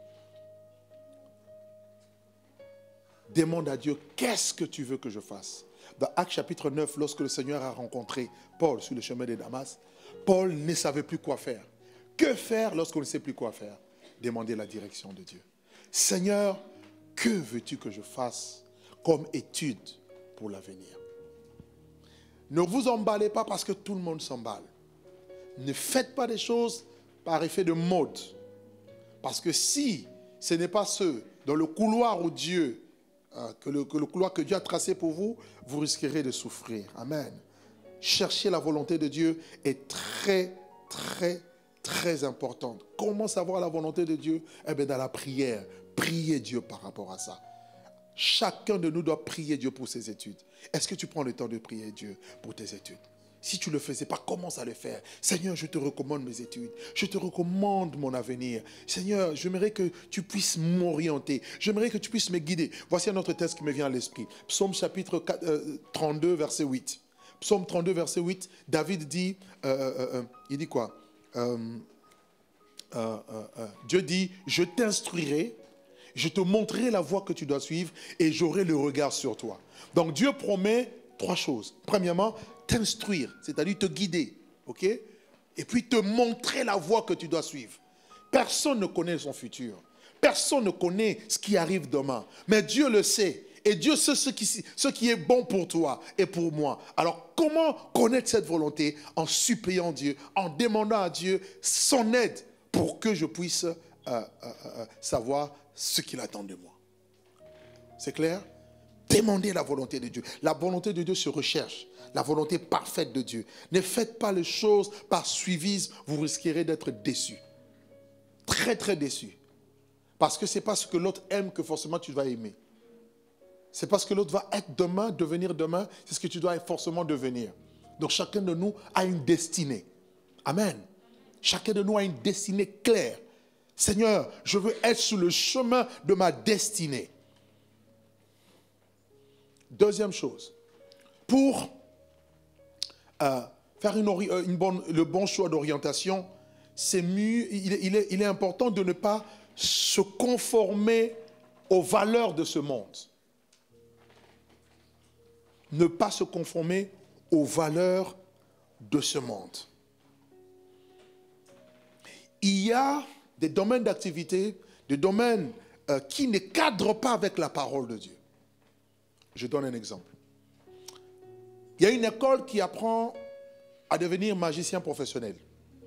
S1: Demande à Dieu, qu'est-ce que tu veux que je fasse? Dans Actes chapitre 9, lorsque le Seigneur a rencontré Paul sur le chemin de Damas, Paul ne savait plus quoi faire. Que faire lorsqu'on ne sait plus quoi faire? Demander la direction de Dieu. Seigneur, que veux-tu que je fasse comme étude pour l'avenir? Ne vous emballez pas parce que tout le monde s'emballe. Ne faites pas des choses par effet de mode. Parce que si ce n'est pas ceux dans le couloir où Dieu, que le couloir que Dieu a tracé pour vous, vous risquerez de souffrir. Amen. Chercher la volonté de Dieu est très, très, très importante. Comment savoir la volonté de Dieu? Eh bien, dans la prière. Priez Dieu par rapport à ça. Chacun de nous doit prier Dieu pour ses études. Est-ce que tu prends le temps de prier Dieu pour tes études? Si tu ne le faisais pas, commence à le faire. Seigneur, je te recommande mes études. Je te recommande mon avenir. Seigneur, j'aimerais que tu puisses m'orienter. J'aimerais que tu puisses me guider. Voici un autre texte qui me vient à l'esprit. Psaume chapitre 32, verset 8. Psaume 32, verset 8. David dit, il dit quoi? Dieu dit, je t'instruirai, je te montrerai la voie que tu dois suivre et j'aurai le regard sur toi. Donc Dieu promet 3 choses. Premièrement, t'instruire, c'est-à-dire te guider, ok? Et puis te montrer la voie que tu dois suivre. Personne ne connaît son futur. Personne ne connaît ce qui arrive demain. Mais Dieu le sait. Et Dieu sait ce qui est bon pour toi et pour moi. Alors comment connaître cette volonté? En suppliant Dieu, en demandant à Dieu son aide pour que je puisse savoir ce qu'il attend de moi. C'est clair? Demandez la volonté de Dieu. La volonté de Dieu se recherche. La volonté parfaite de Dieu. Ne faites pas les choses par suivisme. Vous risquerez d'être déçus. Très, très déçus. Parce que ce n'est pas ce que l'autre aime que forcément tu vas aimer. C'est parce que l'autre va être demain, devenir demain. C'est ce que tu dois forcément devenir. Donc chacun de nous a une destinée. Amen. Chacun de nous a une destinée claire. Seigneur, je veux être sur le chemin de ma destinée. Deuxième chose, pour faire le bon choix d'orientation, il est important de ne pas se conformer aux valeurs de ce monde. Ne pas se conformer aux valeurs de ce monde. Il y a des domaines d'activité, des domaines qui ne cadrent pas avec la parole de Dieu. Je donne un exemple. Il y a une école qui apprend à devenir magicien professionnel.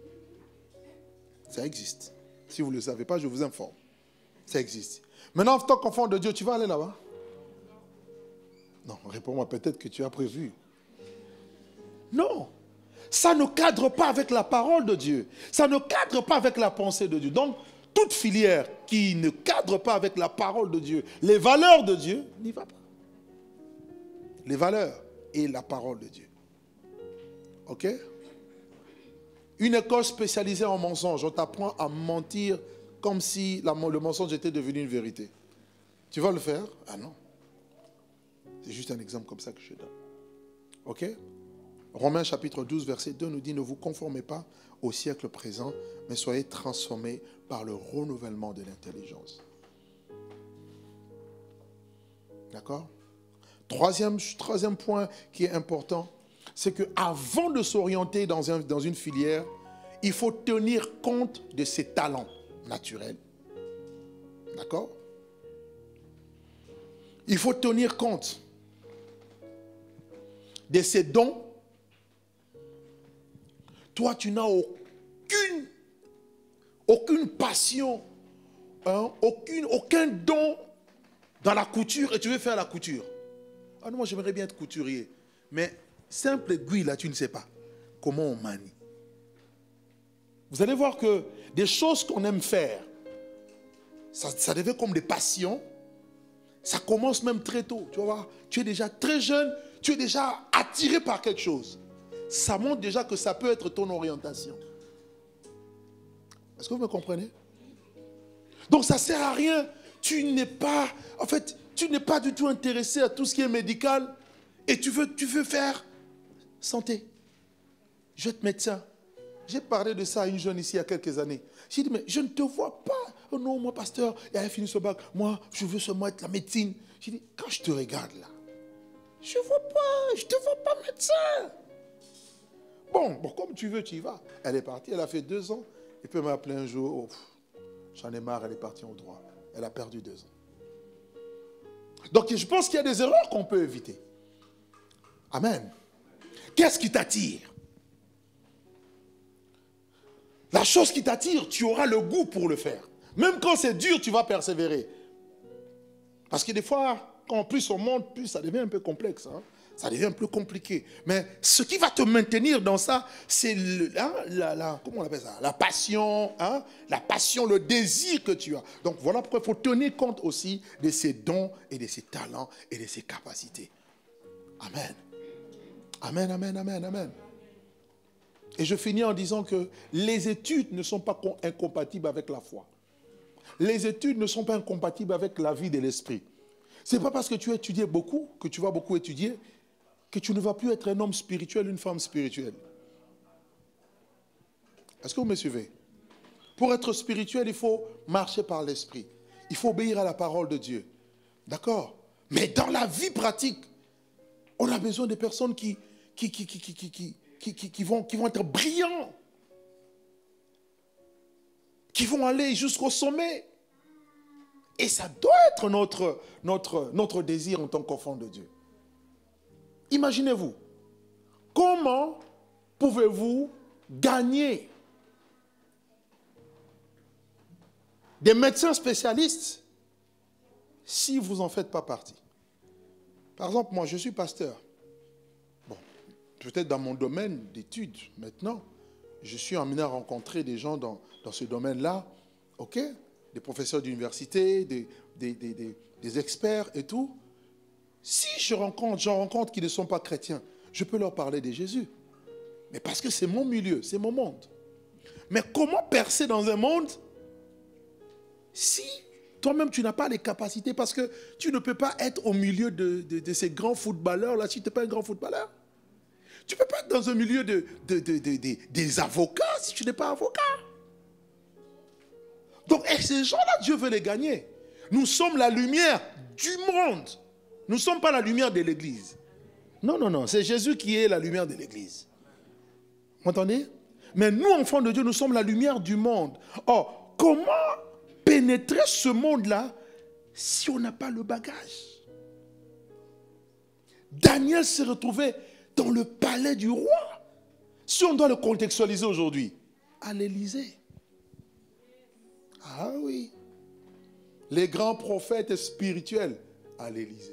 S1: Ça existe. Si vous ne le savez pas, je vous informe. Ça existe. Maintenant, en tant qu'enfant de Dieu, tu vas aller là-bas? Non, réponds-moi, peut-être que tu as prévu. Non. Ça ne cadre pas avec la parole de Dieu. Ça ne cadre pas avec la pensée de Dieu. Donc, toute filière qui ne cadre pas avec la parole de Dieu, les valeurs de Dieu, n'y va pas. Les valeurs et la parole de Dieu. Ok? Une école spécialisée en mensonges, on t'apprend à mentir comme si le mensonge était devenu une vérité. Tu vas le faire? Ah non. C'est juste un exemple comme ça que je donne. Ok? Romains chapitre 12, verset 2 nous dit: ne vous conformez pas au siècle présent, mais soyez transformés par le renouvellement de l'intelligence. D'accord? Troisième point qui est important, c'est qu'avant de s'orienter dans une filière, il faut tenir compte de ses talents naturels. D'accord? Il faut tenir compte de ses dons. Toi, tu n'as aucune passion, hein, aucun don dans la couture et tu veux faire la couture. Ah non, moi j'aimerais bien être couturier. Mais simple aiguille, là, tu ne sais pas comment on manie. Vous allez voir que des choses qu'on aime faire, ça devient comme des passions. Ça commence même très tôt. Tu vas voir, tu es déjà très jeune, tu es déjà attiré par quelque chose. Ça montre déjà que ça peut être ton orientation. Est-ce que vous me comprenez? Donc ça ne sert à rien. Tu n'es pas du tout intéressé à tout ce qui est médical et tu veux faire santé. Je vais être médecin. J'ai parlé de ça à une jeune ici il y a quelques années. J'ai dit, mais je ne te vois pas. Oh non, moi, pasteur, elle a fini ce bac. Moi, je veux seulement être la médecine. J'ai dit, quand je te regarde là, je ne te vois pas médecin. Bon, comme tu veux, tu y vas. Elle est partie, elle a fait 2 ans. Et puis elle m'a appelé un jour, j'en ai marre, elle est partie au droit. Elle a perdu 2 ans. Donc je pense qu'il y a des erreurs qu'on peut éviter. Amen. Qu'est-ce qui t'attire? La chose qui t'attire, tu auras le goût pour le faire. Même quand c'est dur, tu vas persévérer. Parce que des fois, quand plus on monte, plus ça devient un peu complexe. Hein? Ça devient un peu compliqué. Mais ce qui va te maintenir dans ça, c'est comment on appelle ça? La passion, hein? La passion, le désir que tu as. Donc voilà pourquoi il faut tenir compte aussi de ses dons et de ses talents et de ses capacités. Amen. Amen, amen, amen, amen. Et je finis en disant que les études ne sont pas incompatibles avec la foi. Les études ne sont pas incompatibles avec la vie de l'esprit. Ce n'est pas parce que tu as étudié beaucoup, que tu vas beaucoup étudier, que tu ne vas plus être un homme spirituel, une femme spirituelle. Est-ce que vous me suivez? Pour être spirituel, il faut marcher par l'esprit. Il faut obéir à la parole de Dieu. D'accord? Mais dans la vie pratique, on a besoin de personnes qui vont être brillants, qui vont aller jusqu'au sommet. Et ça doit être notre désir en tant qu'enfant de Dieu. Imaginez-vous, comment pouvez-vous gagner des médecins spécialistes si vous n'en faites pas partie? Par exemple, moi, je suis pasteur. Bon, peut-être dans mon domaine d'études, maintenant, je suis amené à rencontrer des gens dans ce domaine-là, ok? Des professeurs d'université, des experts et tout. Si j'en rencontre qui ne sont pas chrétiens, je peux leur parler de Jésus. Mais parce que c'est mon milieu, c'est mon monde. Mais comment percer dans un monde si toi-même tu n'as pas les capacités? Parce que tu ne peux pas être au milieu de ces grands footballeurs-là si tu n'es pas un grand footballeur. Tu ne peux pas être dans un milieu des avocats si tu n'es pas avocat. Donc, et ces gens-là, Dieu veut les gagner. Nous sommes la lumière du monde. Nous ne sommes pas la lumière de l'église. Non, non, non. C'est Jésus qui est la lumière de l'église. Vous entendez? Mais nous, enfants de Dieu, nous sommes la lumière du monde. Or, comment pénétrer ce monde-là si on n'a pas le bagage? Daniel s'est retrouvé dans le palais du roi. Si on doit le contextualiser aujourd'hui, à l'Élysée. Ah oui. Les grands prophètes spirituels à l'Élysée.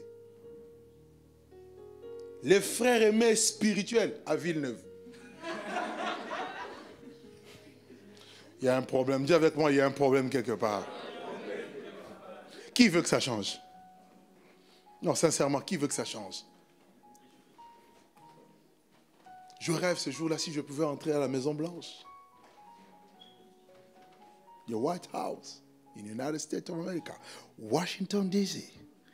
S1: Les frères aimés spirituels à Villeneuve. Il y a un problème. Dis avec moi, il y a un problème quelque part. Qui veut que ça change? Non, sincèrement, qui veut que ça change? Je rêve ce jour-là si je pouvais entrer à la Maison Blanche. The White House in the United States of America. Washington, D.C.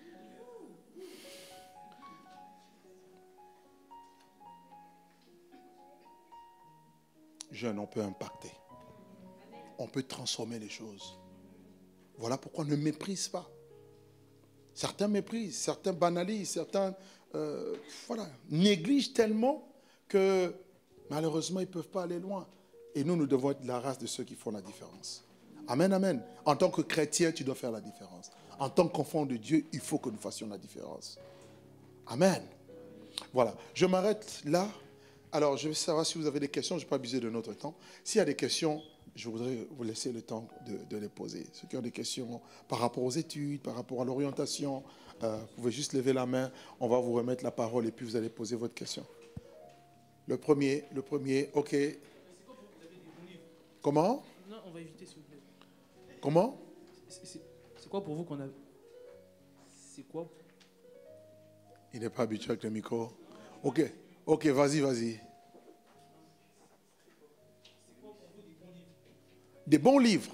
S1: Jeunes, on peut impacter. On peut transformer les choses. Voilà pourquoi ne méprise pas. Certains méprisent, certains banalisent, certains négligent tellement que malheureusement, ils ne peuvent pas aller loin. Et nous devons être la race de ceux qui font la différence. Amen, amen. En tant que chrétien, tu dois faire la différence. En tant qu'enfant de Dieu, il faut que nous fassions la différence. Amen. Voilà, je m'arrête là. Alors, je vais savoir si vous avez des questions. Je ne vais pas abuser de notre temps. S'il y a des questions, je voudrais vous laisser le temps de les poser. Ceux qui ont des questions par rapport aux études, par rapport à l'orientation, vous pouvez juste lever la main. On va vous remettre la parole et puis vous allez poser votre question. Le premier, ok. Comment?
S2: Non, on va éviter, s'il vous plaît.
S1: Comment?
S2: C'est quoi pour vous qu'on a... C'est quoi?
S1: Il n'est pas habitué avec le micro. Ok, vas-y. Des bons livres.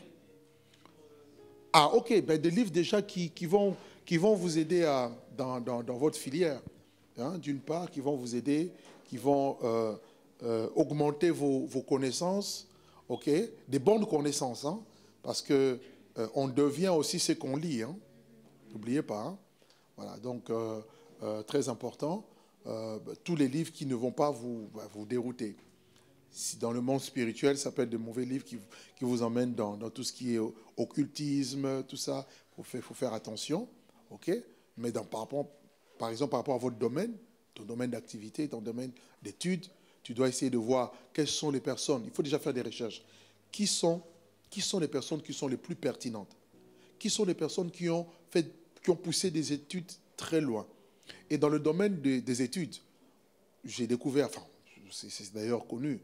S1: Ah, ok, des livres déjà qui vont vous aider dans votre filière. Hein, d'une part, qui vont vous aider, qui vont augmenter vos connaissances. Ok, des bonnes connaissances, hein, parce que on devient aussi ce qu'on lit. Hein. N'oubliez pas. Hein. Voilà, donc très important. Tous les livres qui ne vont pas vous dérouter. Si dans le monde spirituel, ça peut être de mauvais livres qui vous emmènent dans tout ce qui est occultisme, tout ça. Il faut faire attention. Ok, mais par exemple, par rapport à votre domaine, ton domaine d'activité, ton domaine d'études, tu dois essayer de voir quelles sont les personnes. Il faut déjà faire des recherches. Qui sont les personnes qui sont les plus pertinentes? Qui sont les personnes qui ont poussé des études très loin? Et dans le domaine des études, j'ai découvert, c'est d'ailleurs connu,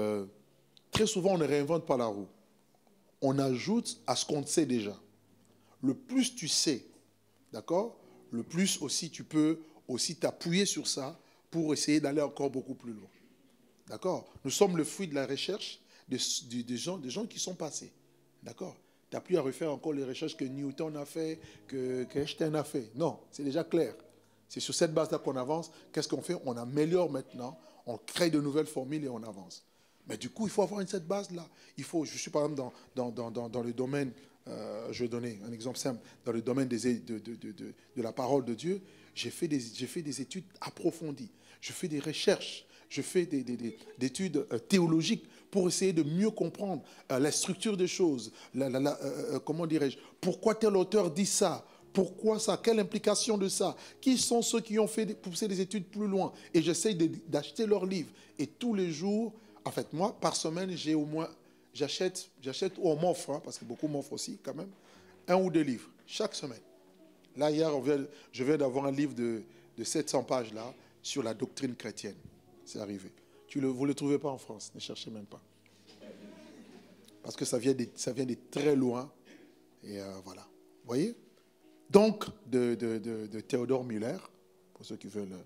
S1: très souvent on ne réinvente pas la roue. On ajoute à ce qu'on sait déjà. Le plus tu sais, d'accord, le plus aussi tu peux aussi t'appuyer sur ça pour essayer d'aller encore beaucoup plus loin. D'accord? Nous sommes le fruit de la recherche des gens qui sont passés. D'accord? Tu n'as plus à refaire encore les recherches que Newton a fait, que Einstein a fait. Non, c'est déjà clair. C'est sur cette base-là qu'on avance. Qu'est-ce qu'on fait? On améliore maintenant, on crée de nouvelles formules et on avance. Mais du coup, il faut avoir cette base-là. Je suis par exemple dans le domaine, je vais donner un exemple simple, dans le domaine de la parole de Dieu, j'ai fait des études approfondies. Je fais des recherches. Je fais des études théologiques pour essayer de mieux comprendre la structure des choses. Comment dirais-je? Pourquoi tel auteur dit ça? Pourquoi ça? Quelle implication de ça? Qui sont ceux qui ont poussé des études plus loin? Et j'essaye d'acheter leurs livres. Et tous les jours, en fait, moi, par semaine, j'achète ou on m'offre, hein, parce que beaucoup m'offrent aussi quand même, 1 ou 2 livres chaque semaine. Là, hier, je viens d'avoir un livre de 700 pages là sur la doctrine chrétienne. C'est arrivé. Vous ne le trouvez pas en France, ne cherchez même pas. Parce que ça vient de très loin. Et voilà. Vous voyez? Donc, de Théodore Müller, pour ceux qui veulent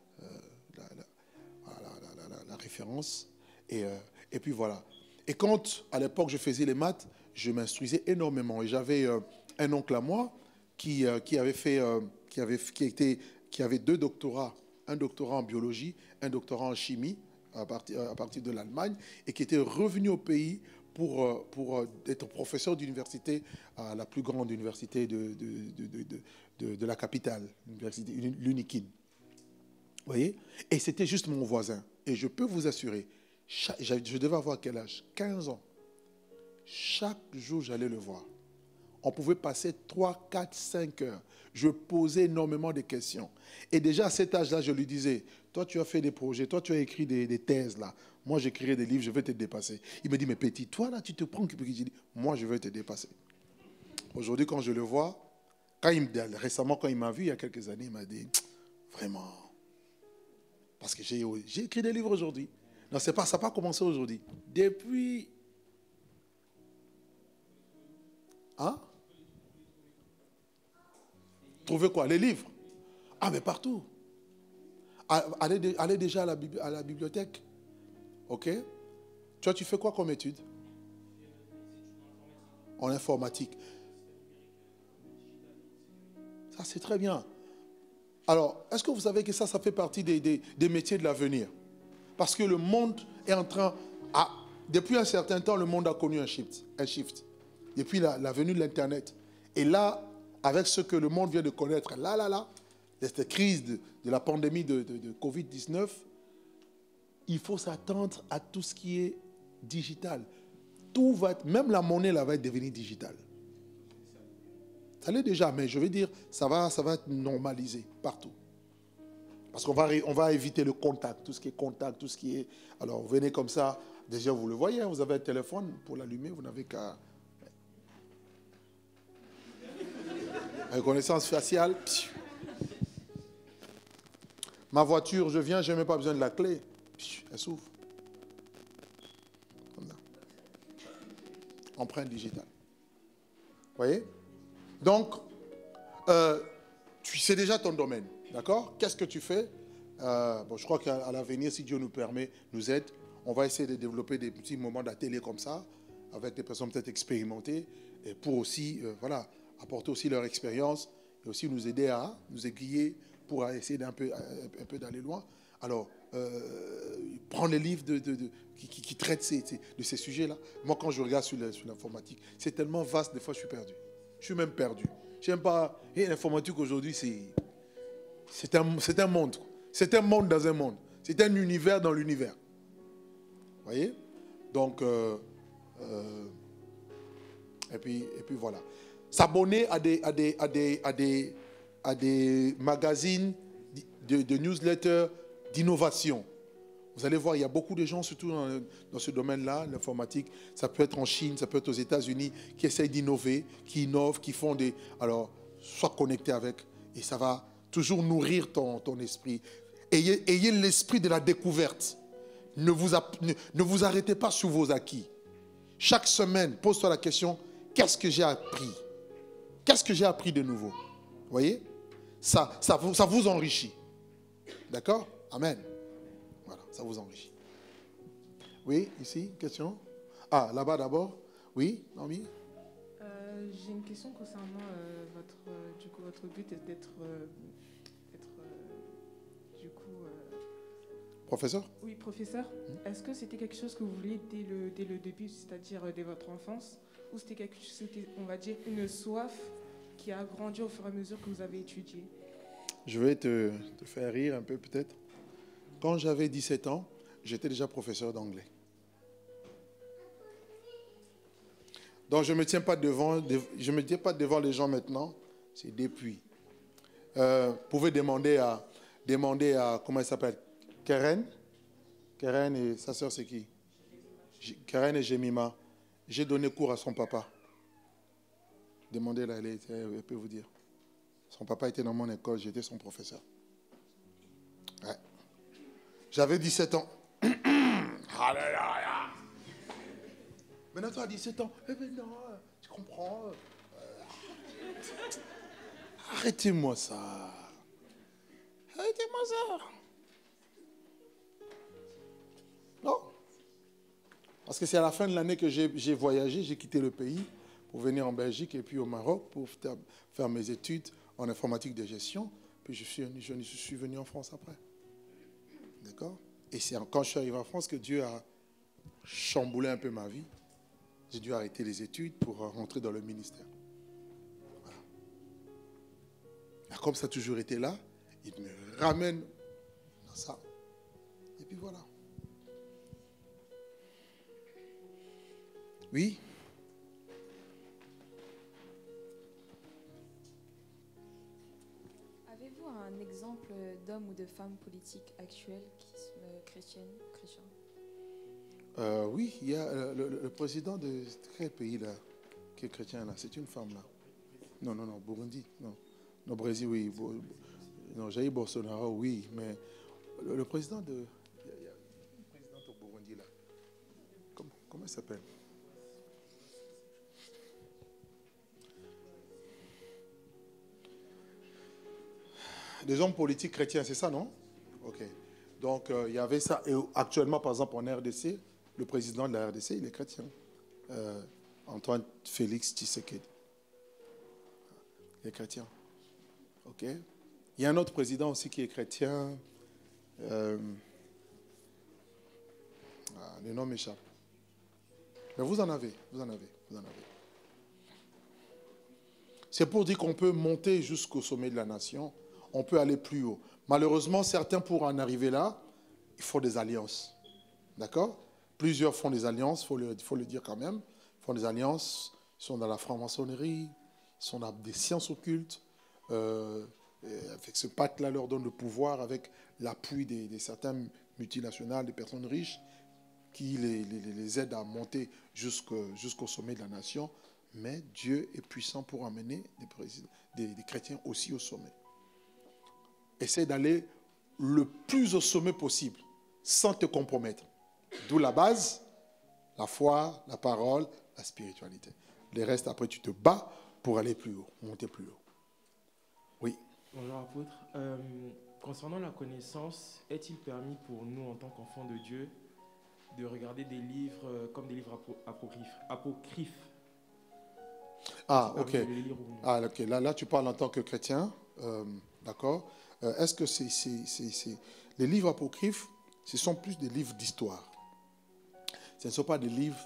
S1: la référence. Et puis voilà. Et quand, à l'époque, je faisais les maths, je m'instruisais énormément. Et j'avais un oncle à moi qui avait 2 doctorats. Un doctorat en biologie, un doctorat en chimie, à partir de l'Allemagne, et qui était revenu au pays pour être professeur d'université à la plus grande université de la capitale, l'UNIKIN. Vous voyez? Et c'était juste mon voisin. Et je peux vous assurer, je devais avoir quel âge? 15 ans. Chaque jour, j'allais le voir. On pouvait passer 3, 4, 5 heures. Je posais énormément de questions. Et déjà à cet âge-là, je lui disais, toi tu as fait des projets, toi tu as écrit des thèses là. Moi j'écrirai des livres, je vais te dépasser. Il me dit, mais petit, toi là tu te prends. Je dis, moi je vais te dépasser. Aujourd'hui quand je le vois, récemment quand il m'a vu il y a quelques années, il m'a dit, vraiment. Parce que j'ai écrit des livres aujourd'hui. Non, ça n'a pas commencé aujourd'hui. Depuis... Hein? Trouver quoi? Les livres? Ah, mais partout. Allez déjà à la bibliothèque. Ok? Toi, tu fais quoi comme étude? En informatique. Ça, c'est très bien. Alors, est-ce que vous savez que ça fait partie des métiers de l'avenir? Parce que le monde est en train... depuis un certain temps, le monde a connu un shift. Depuis la venue de l'Internet. Et là, avec ce que le monde vient de connaître, cette crise de la pandémie de Covid-19, il faut s'attendre à tout ce qui est digital. Même la monnaie là, va être devenue digitale. Ça l'est déjà, mais je veux dire, ça va être normalisé partout. Parce qu'on va éviter le contact, tout ce qui est contact, tout ce qui est... Alors, vous venez comme ça, déjà vous le voyez, vous avez un téléphone, pour l'allumer, vous n'avez qu'à... Reconnaissance faciale. Ma voiture, je viens, je n'ai même pas besoin de la clé. Elle s'ouvre. Comme ça. Empreinte digitale. Vous voyez? Donc, c'est déjà ton domaine. D'accord? Qu'est-ce que tu fais? Je crois qu'à l'avenir, si Dieu nous permet, nous aide, on va essayer de développer des petits moments d'atelier comme ça, avec des personnes peut-être expérimentées, et pour aussi, apporter aussi leur expérience et aussi nous aider à nous aiguiller pour essayer un peu d'aller loin. Alors, prendre les livres qui traitent de ces sujets-là. Moi, quand je regarde sur l'informatique, c'est tellement vaste, des fois, je suis perdu. Je suis même perdu. Je n'aime pas... Et l'informatique, aujourd'hui, c'est un monde. C'est un monde dans un monde. C'est un univers dans l'univers. Vous voyez? Donc, et puis voilà. S'abonner à des magazines de newsletters d'innovation. Vous allez voir, il y a beaucoup de gens, surtout dans ce domaine-là, l'informatique. Ça peut être en Chine, ça peut être aux États-Unis, qui essayent d'innover, qui innovent, qui font des... Alors, sois connecté avec, et ça va toujours nourrir ton esprit. Ayez l'esprit de la découverte. Ne vous arrêtez pas sur vos acquis. Chaque semaine, pose-toi la question, qu'est-ce que j'ai appris? Qu'est-ce que j'ai appris de nouveau? Vous voyez? Ça vous enrichit. D'accord? Amen. Voilà, ça vous enrichit. Oui, ici, question? Ah, là-bas d'abord. Oui, Naomi?
S3: J'ai une question concernant votre but est d'être
S1: professeur?
S3: Oui, professeur. Est-ce que c'était quelque chose que vous vouliez dès le début, c'est-à-dire dès votre enfance, ou c'était on va dire, une soif qui a grandi au fur et à mesure que vous avez étudié?
S1: Je vais te faire rire un peu peut-être. Quand j'avais 17 ans, j'étais déjà professeur d'anglais. Donc je ne me tiens pas devant les gens maintenant, c'est depuis. Vous pouvez demander à comment elle s'appelle? Karen et sa sœur c'est qui? Karen et Jemima. J'ai donné cours à son papa. Demandez-la, elle peut vous dire. Son papa était dans mon école, j'étais son professeur. J'avais 17 ans. Alléluia. Maintenant, tu as 17 ans. Eh bien non, tu comprends. Arrêtez-moi ça. Arrêtez-moi ça. Non. Parce que c'est à la fin de l'année que j'ai voyagé, j'ai quitté le pays pour venir en Belgique et puis au Maroc pour faire mes études en informatique de gestion. Puis je suis venu en France après. D'accord? Et c'est quand je suis arrivé en France que Dieu a chamboulé un peu ma vie. J'ai dû arrêter les études pour rentrer dans le ministère. Voilà. Et comme ça a toujours été là, il me ramène dans ça. Et puis voilà. Oui.
S4: Avez-vous un exemple d'homme ou de femme politique actuelle qui sont chrétien?
S1: Oui, il y a le président de quel pays là, qui est chrétien là, c'est une femme là. Non, Burundi, non. Non, Brésil, oui. Non, Jair Bolsonaro, oui, mais le président de... Il y a une présidente au Burundi là. Comment elle s'appelle? Des hommes politiques chrétiens, c'est ça, non? Ok. Donc, il y avait ça. Et actuellement, par exemple, en RDC, le président de la RDC, il est chrétien. Antoine Félix Tshisekedi. Il est chrétien. Ok. Il y a un autre président aussi qui est chrétien. Le nom m'échappe. Mais vous en avez. C'est pour dire qu'on peut monter jusqu'au sommet de la nation. On peut aller plus haut. Malheureusement, certains, pour en arriver là, il faut des alliances. D'accord? Plusieurs font des alliances, il faut le dire quand même. Ils font des alliances, ils sont dans la franc-maçonnerie, ils sont dans des sciences occultes. Avec ce pacte-là, leur donne le pouvoir avec l'appui des certaines multinationales, des personnes riches, qui les aident à monter jusqu'au sommet de la nation. Mais Dieu est puissant pour amener des chrétiens aussi au sommet. Essaie d'aller le plus au sommet possible, sans te compromettre. D'où la base, la foi, la parole, la spiritualité. Le reste, après, tu te bats pour aller plus haut, monter plus haut. Oui.
S2: Bonjour apôtre. Concernant la connaissance, est-il permis pour nous, en tant qu'enfants de Dieu, de regarder des livres comme des livres apocryphes?
S1: Ah, ok. Ah, ok. Là, tu parles en tant que chrétien. D'accord. Est-ce que les livres apocryphes, ce sont plus des livres d'histoire? Ce ne sont pas des livres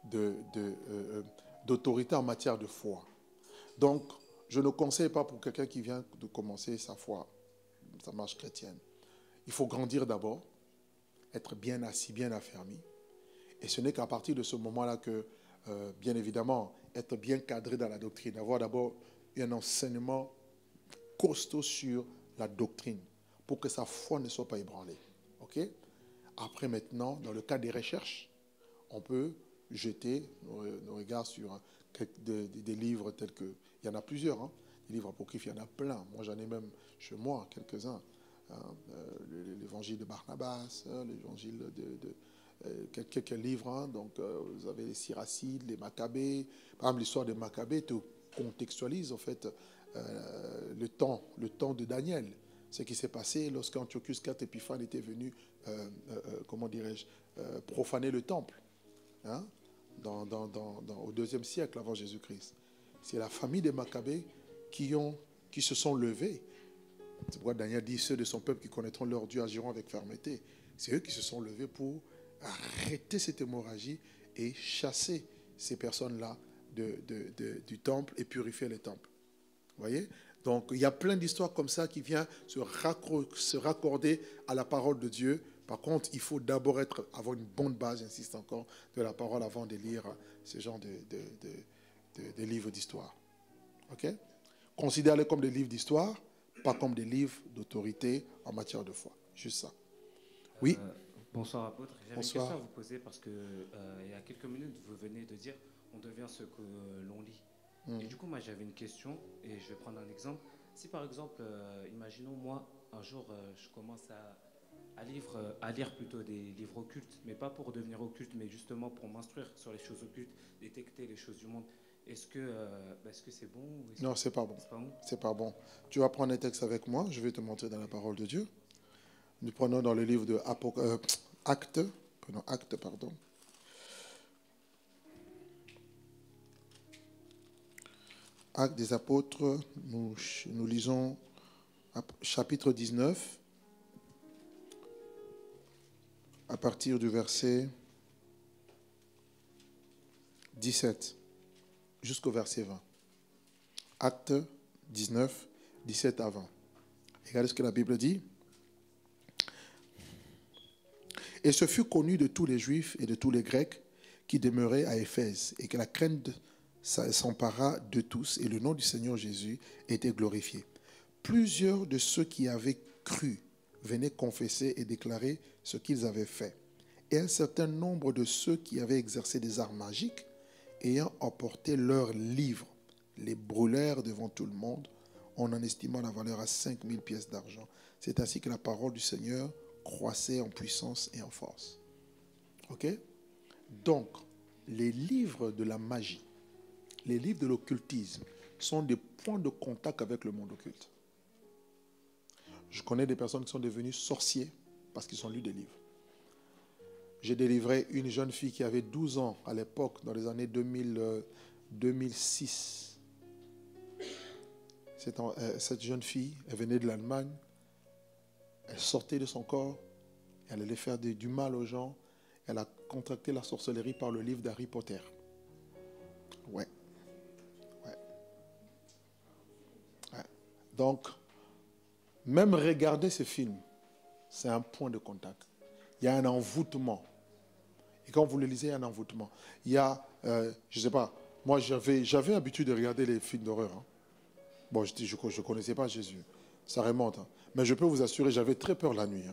S1: d'autorité en matière de foi. Donc, je ne conseille pas pour quelqu'un qui vient de commencer sa foi, sa marche chrétienne. Il faut grandir d'abord, être bien assis, bien affermi. Et ce n'est qu'à partir de ce moment-là que, bien évidemment, être bien cadré dans la doctrine, avoir d'abord un enseignement costaud sur la doctrine pour que sa foi ne soit pas ébranlée. Ok? Après, maintenant, dans le cadre des recherches, on peut jeter nos regards sur des livres tels que... Il y en a plusieurs, hein, des livres apocryphes, il y en a plein. Moi, j'en ai même chez moi quelques-uns. L'évangile de Barnabas, l'évangile de quelques livres. Hein, donc, vous avez les Syracides, les Maccabées. Par exemple, l'histoire des Maccabées te contextualise, en fait, le temps de Daniel. Ce qui s'est passé lorsqu'Antiochus IV Épiphane était venu, comment dirais-je, profaner le temple. Hein, au IIe siècle avant Jésus-Christ. C'est la famille des Maccabées qui se sont levés. C'est pourquoi Daniel dit, ceux de son peuple qui connaîtront leur Dieu agiront avec fermeté. C'est eux qui se sont levés pour arrêter cette hémorragie et chasser ces personnes-là du temple et purifier le temple. Vous voyez? Donc, il y a plein d'histoires comme ça qui viennent se raccorder à la parole de Dieu. Par contre, il faut d'abord avoir une bonne base, j'insiste encore, de la parole avant de lire ce genre de livres d'histoire. Ok? Considérez-les comme des livres d'histoire, pas comme des livres d'autorité en matière de foi. Juste ça. Oui.
S5: Bonsoir apôtre. J'avais
S1: Bonsoir.
S5: une question à vous poser parce que il y a quelques minutes, vous venez de dire on devient ce que l'on lit. Et du coup, moi, j'avais une question et je vais prendre un exemple. Si par exemple, imaginons moi, un jour, je commence à à lire plutôt des livres occultes, mais pas pour devenir occulte, mais justement pour m'instruire sur les choses occultes, détecter les choses du monde. Est-ce que c'est bon ou
S1: Non, c'est pas bon.
S5: C'est pas bon.
S1: C'est pas bon. Tu vas prendre un texte avec moi, je vais te montrer dans la parole de Dieu. Nous prenons dans le livre de Actes, pardon. Actes des apôtres, nous lisons chapitre 19, à partir du verset 17 jusqu'au verset 20. Actes 19, 17 à 20. Regardez ce que la Bible dit. Et ce fut connu de tous les Juifs et de tous les Grecs qui demeuraient à Éphèse, et que la crainte s'empara de tous, et le nom du Seigneur Jésus était glorifié. Plusieurs de ceux qui avaient cru venaient confesser et déclarer ce qu'ils avaient fait. Et un certain nombre de ceux qui avaient exercé des arts magiques, ayant emporté leurs livres, les brûlèrent devant tout le monde, en estimant la valeur à 5000 pièces d'argent. C'est ainsi que la parole du Seigneur croissait en puissance et en force. Ok? Donc, les livres de la magie, les livres de l'occultisme sont des points de contact avec le monde occulte. Je connais des personnes qui sont devenues sorciers parce qu'ils ont lu des livres. J'ai délivré une jeune fille qui avait 12 ans à l'époque, dans les années 2006. Cette jeune fille, elle venait de l'Allemagne, elle sortait de son corps, elle allait faire du mal aux gens, elle a contracté la sorcellerie par le livre d'Harry Potter. Ouais. Donc, même regarder ce film, c'est un point de contact. Il y a un envoûtement. Et quand vous le lisez, il y a un envoûtement. Il y a, je ne sais pas, moi j'avais l'habitude de regarder les films d'horreur. Hein. Bon, je ne connaissais pas Jésus. Ça remonte. Hein. Mais je peux vous assurer, j'avais très peur la nuit. Hein.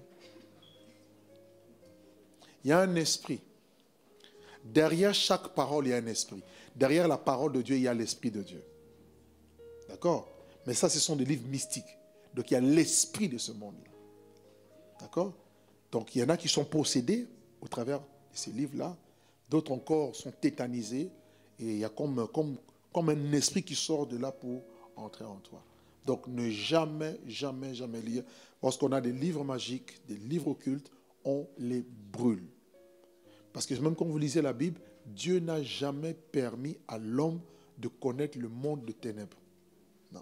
S1: Il y a un esprit. Derrière chaque parole, il y a un esprit. Derrière la parole de Dieu, il y a l'esprit de Dieu. D'accord? Mais ça, ce sont des livres mystiques. Donc, il y a l'esprit de ce monde-là. D'accord? Donc, il y en a qui sont possédés au travers de ces livres-là. D'autres encore sont tétanisés. Et il y a comme un esprit qui sort de là pour entrer en toi. Donc, ne jamais lire. Lorsqu'on a des livres magiques, des livres occultes, on les brûle. Parce que même quand vous lisez la Bible, Dieu n'a jamais permis à l'homme de connaître le monde de ténèbres. Non.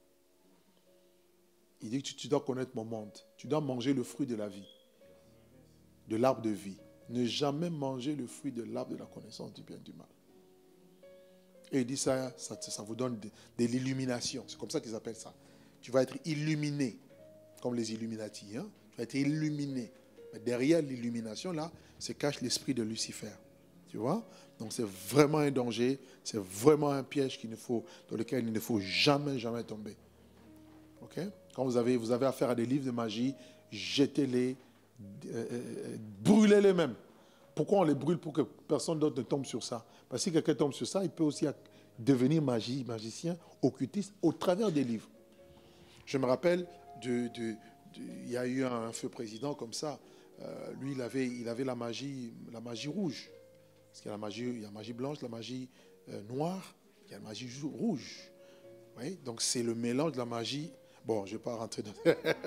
S1: Il dit que tu dois connaître mon monde. Tu dois manger le fruit de la vie, de l'arbre de vie. Ne jamais manger le fruit de l'arbre de la connaissance du bien et du mal. Et il dit ça vous donne de l'illumination. C'est comme ça qu'ils appellent ça. Tu vas être illuminé, comme les Illuminati. Hein? Tu vas être illuminé. Mais derrière l'illumination, là, se cache l'esprit de Lucifer. Tu vois? Donc c'est vraiment un danger, c'est vraiment un piège dans lequel il ne faut jamais tomber. Ok? Quand vous avez affaire à des livres de magie, jetez-les, brûlez-les même. Pourquoi on les brûle? Pour que personne d'autre ne tombe sur ça. Parce que si quelqu'un tombe sur ça, il peut aussi devenir magicien, occultiste, au travers des livres. Je me rappelle, il y a eu un feu président comme ça. Lui, il avait la magie rouge. Parce qu'il y a la magie blanche, la magie noire, il y a la magie rouge. Oui? Donc c'est le mélange de la magie. Bon, je ne vais pas rentrer dans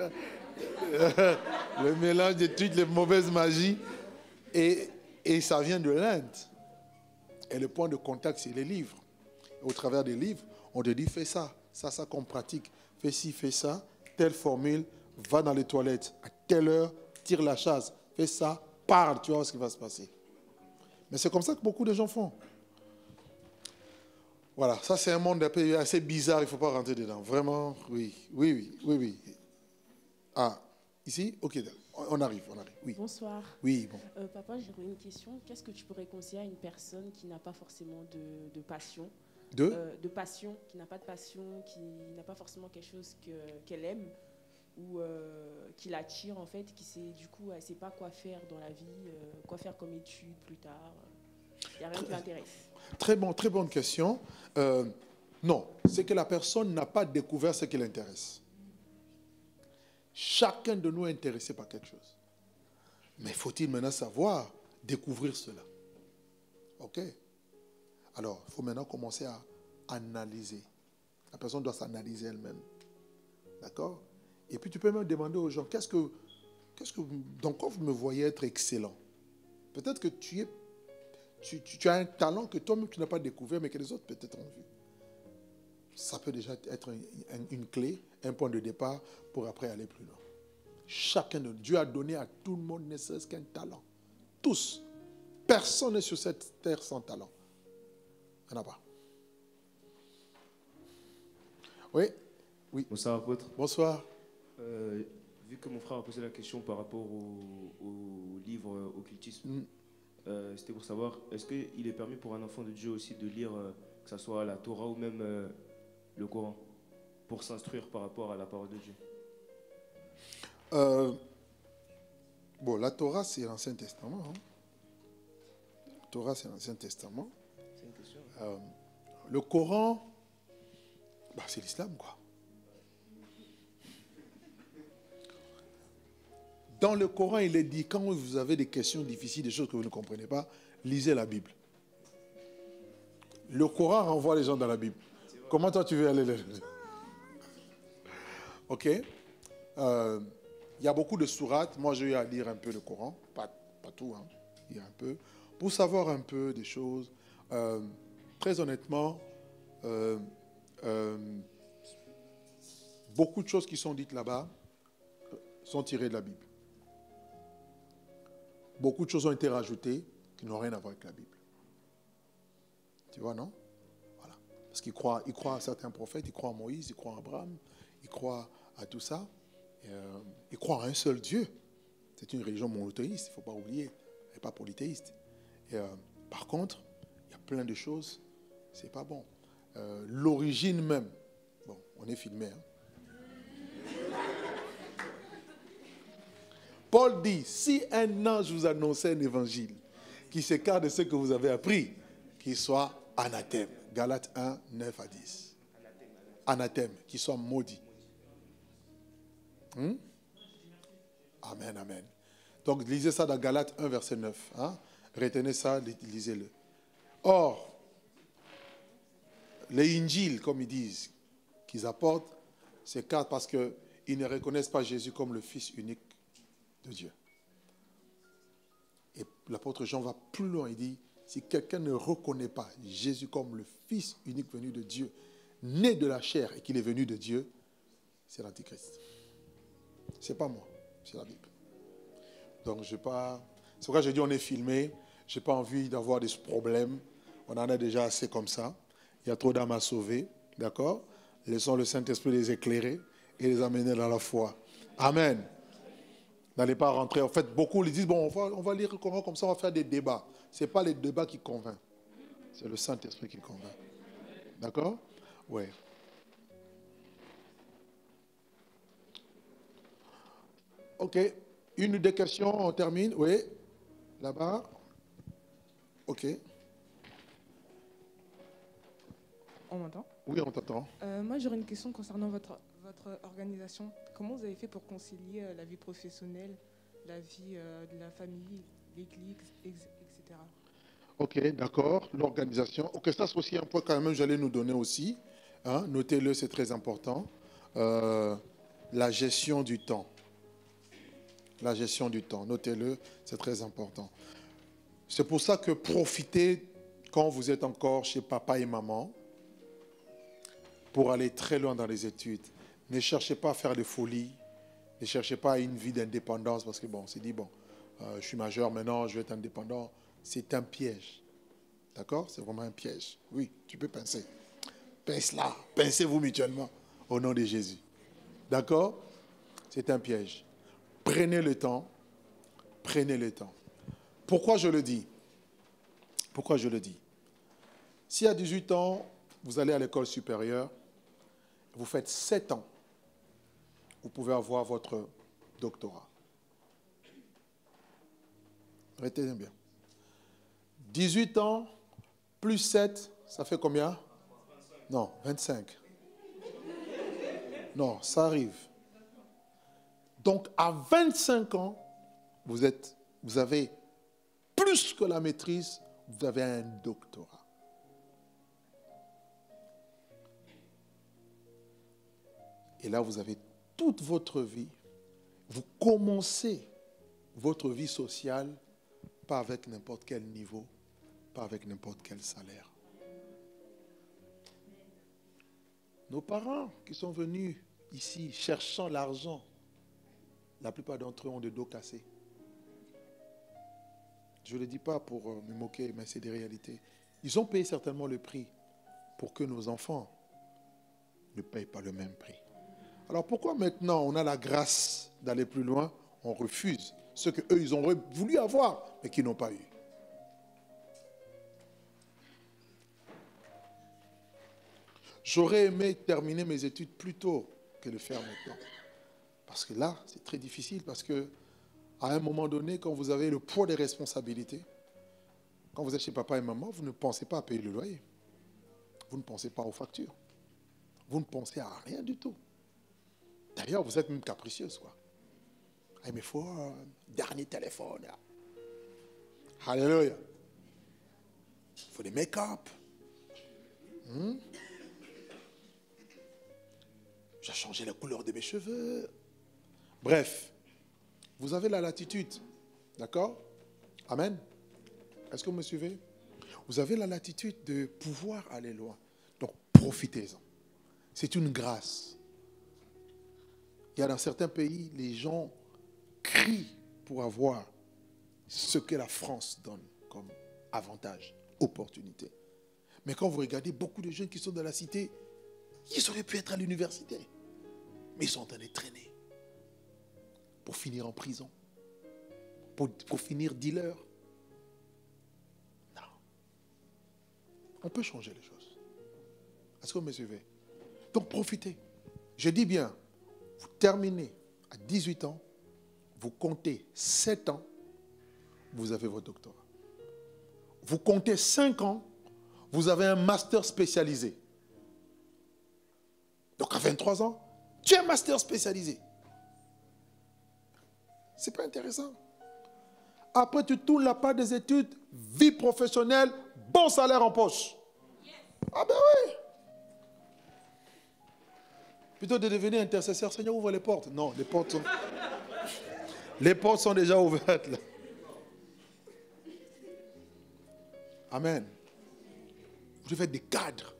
S1: le mélange de toutes les mauvaises magies. Et ça vient de l'Inde. Et le point de contact, c'est les livres. Et au travers des livres, on te dit, fais ça qu'on pratique. Fais ci, fais ça, telle formule, va dans les toilettes, à telle heure, tire la chasse, fais ça, parle, tu vas voir ce qui va se passer. Mais c'est comme ça que beaucoup de gens font. Voilà, ça c'est un monde assez bizarre, il ne faut pas rentrer dedans. Vraiment, oui. Ah, ici? Ok, on arrive, oui.
S6: Bonsoir.
S1: Oui, bon.
S6: Papa, j'aurais une question. Qu'est-ce que tu pourrais conseiller à une personne qui n'a pas forcément de passion? De passion, qui n'a pas de passion, qui n'a pas forcément quelque chose qu'elle aime ou qui l'attire en fait, du coup, elle ne sait pas quoi faire dans la vie, quoi faire comme étude plus tard. Il n'y a rien qui l'intéresse.
S1: Très bonne question. Non, c'est que la personne n'a pas découvert ce qui l'intéresse. Chacun de nous est intéressé par quelque chose. Mais faut-il maintenant savoir découvrir cela? Ok. Alors, il faut maintenant commencer à analyser. La personne doit s'analyser elle-même. D'accord? Et puis tu peux même demander aux gens, dans quoi vous me voyez être excellent? Peut-être que tu as un talent que toi-même tu n'as pas découvert, mais que les autres peut-être ont vu. Ça peut déjà être une clé, un point de départ pour après aller plus loin. Chacun de Dieu a donné à tout le monde ne serait-ce qu'un talent. Tous. Personne n'est sur cette terre sans talent. Il n'y en a pas. Oui. Oui.
S7: Bonsoir, apôtre.
S1: Bonsoir.
S7: Vu que mon frère a posé la question par rapport au livre occultisme, c'était pour savoir, est-ce qu'il est permis pour un enfant de Dieu aussi de lire, que ce soit la Torah ou même le Coran, pour s'instruire par rapport à la parole de Dieu?
S1: Bon, la Torah, c'est l'Ancien Testament. Hein. La Torah, c'est l'Ancien Testament.
S7: C'est une question.
S1: Le Coran, c'est l'islam, quoi. Dans le Coran, il est dit, quand vous avez des questions difficiles, des choses que vous ne comprenez pas, lisez la Bible. Le Coran renvoie les gens dans la Bible. Comment toi tu veux aller lire? Ok. Il y a beaucoup de sourates. Moi, j'ai eu à lire un peu le Coran. Pas tout, hein. Il y a un peu. Pour savoir un peu des choses. Très honnêtement, beaucoup de choses qui sont dites là-bas sont tirées de la Bible. Beaucoup de choses ont été rajoutées qui n'ont rien à voir avec la Bible. Tu vois, non? Voilà. Parce qu'il croit à certains prophètes, il croit à Moïse, il croit à Abraham, il croit à tout ça. Il croit à un seul Dieu. C'est une religion monothéiste, il ne faut pas oublier. Elle n'est pas polythéiste. Par contre, il y a plein de choses, c'est pas bon. L'origine même, bon, on est filmé, hein. Paul dit, si un ange vous annonçait un évangile qui s'écarte de ce que vous avez appris, qu'il soit anathème. Galates 1, 9 à 10. Anathème, qu'il soit maudit. Amen, amen. Donc, lisez ça dans Galates 1, verset 9. Hein? Retenez ça, lisez-le. Or, les Injils, comme ils disent, qu'ils apportent, s'écartent parce qu'ils ne reconnaissent pas Jésus comme le Fils unique de Dieu. Et l'apôtre Jean va plus loin, il dit, si quelqu'un ne reconnaît pas Jésus comme le Fils unique venu de Dieu, né de la chair et qu'il est venu de Dieu, c'est l'Antichrist. C'est pas moi, c'est la Bible. Donc, c'est pourquoi j'ai dit on est filmé. Je n'ai pas envie d'avoir des problèmes. On en a déjà assez comme ça. Il y a trop d'âmes à sauver. D'accord? Laissons le Saint-Esprit les éclairer et les amener dans la foi. Amen. N'allez pas rentrer. En fait, beaucoup les disent, bon, on va lire le Coran comme ça, on va faire des débats. Ce n'est pas les débats qui convainquent. C'est le Saint-Esprit qui convainc. D'accord? Oui. Ok. Une ou deux questions, on termine. Oui. Là-bas. Ok.
S3: On m'entend?
S1: Oui, on t'entend.
S3: Moi, j'aurais une question concernant votre organisation. Comment vous avez fait pour concilier la vie professionnelle, la vie de la famille, l'église, etc.
S1: Ok, d'accord. L'organisation. Ok, ça c'est aussi un point quand même, j'allais nous donner aussi. Hein, notez-le, c'est très important. La gestion du temps. La gestion du temps. Notez-le, c'est très important. C'est pour ça que profitez quand vous êtes encore chez papa et maman pour aller très loin dans les études. Ne cherchez pas à faire des folies. Ne cherchez pas une vie d'indépendance parce que bon, c'est dit, bon, je suis majeur maintenant, je vais être indépendant. C'est un piège. D'accord? C'est vraiment un piège. Oui, tu peux pincer. Pince-la. Pincez-vous mutuellement au nom de Jésus. D'accord? C'est un piège. Prenez le temps. Prenez le temps. Pourquoi je le dis? Pourquoi je le dis? Si à 18 ans, vous allez à l'école supérieure, vous faites 7 ans, vous pouvez avoir votre doctorat. Retenez bien. 18 ans, plus 7, ça fait combien? Non, 25. Non, ça arrive. Donc, à 25 ans, vous êtes vous avez plus que la maîtrise, vous avez un doctorat. Et là, vous avez toute votre vie. Vous commencez votre vie sociale pas avec n'importe quel niveau, pas avec n'importe quel salaire. Nos parents qui sont venus ici cherchant l'argent, la plupart d'entre eux ont des dos cassés. Je ne le dis pas pour me moquer, mais c'est des réalités. Ils ont payé certainement le prix pour que nos enfants ne payent pas le même prix. Alors pourquoi maintenant on a la grâce d'aller plus loin, on refuse ce qu'eux ils ont voulu avoir, mais qu'ils n'ont pas eu? J'aurais aimé terminer mes études plus tôt que de le faire maintenant. Parce que là, c'est très difficile, parce que à un moment donné, quand vous avez le poids des responsabilités, quand vous êtes chez papa et maman, vous ne pensez pas à payer le loyer. Vous ne pensez pas aux factures. Vous ne pensez à rien du tout. D'ailleurs, vous êtes même capricieuse, quoi. Ah, mais il faut un dernier téléphone. Là. Alléluia. Il faut des make-up. J'ai changé la couleur de mes cheveux. Bref, vous avez la latitude. D'accord? Amen. Est-ce que vous me suivez? Vous avez la latitude de pouvoir aller loin. Donc, profitez-en. C'est une grâce. Il y a dans certains pays, les gens crient pour avoir ce que la France donne comme avantage, opportunité. Mais quand vous regardez beaucoup de jeunes qui sont dans la cité, ils auraient pu être à l'université. Mais ils sont en train de traîner pour finir en prison, pour finir dealer. Non. On peut changer les choses. Est-ce que vous me suivez? Donc profitez. Je dis bien, vous terminez à 18 ans, vous comptez 7 ans, vous avez votre doctorat. Vous comptez 5 ans, vous avez un master spécialisé. Donc à 23 ans, tu es un master spécialisé. C'est pas intéressant. Après, tu tournes la part des études, vie professionnelle, bon salaire en poche. Ah ben oui. Plutôt de devenir intercesseur, Seigneur, ouvre les portes. Non, les portes sont déjà ouvertes là. Amen. Vous devez être des cadres,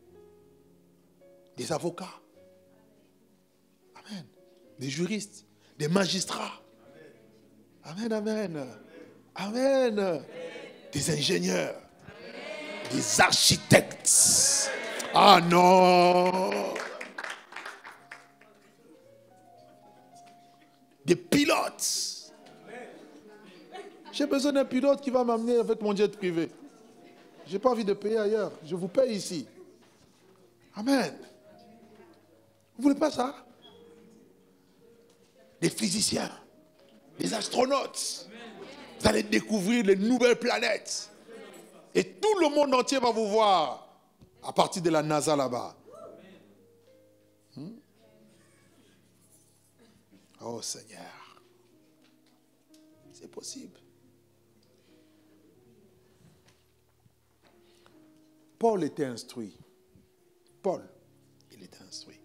S1: des avocats. Amen. Des juristes, des magistrats. Amen, amen. Amen. Amen. Des ingénieurs. Amen. Des architectes. Ah non. Des pilotes. J'ai besoin d'un pilote qui va m'amener avec mon jet privé. Je n'ai pas envie de payer ailleurs. Je vous paye ici. Amen. Vous ne voulez pas ça? Des physiciens, des astronautes. Vous allez découvrir les nouvelles planètes. Et tout le monde entier va vous voir à partir de la NASA là-bas. Oh Seigneur, c'est possible. Paul était instruit. Paul, il était instruit.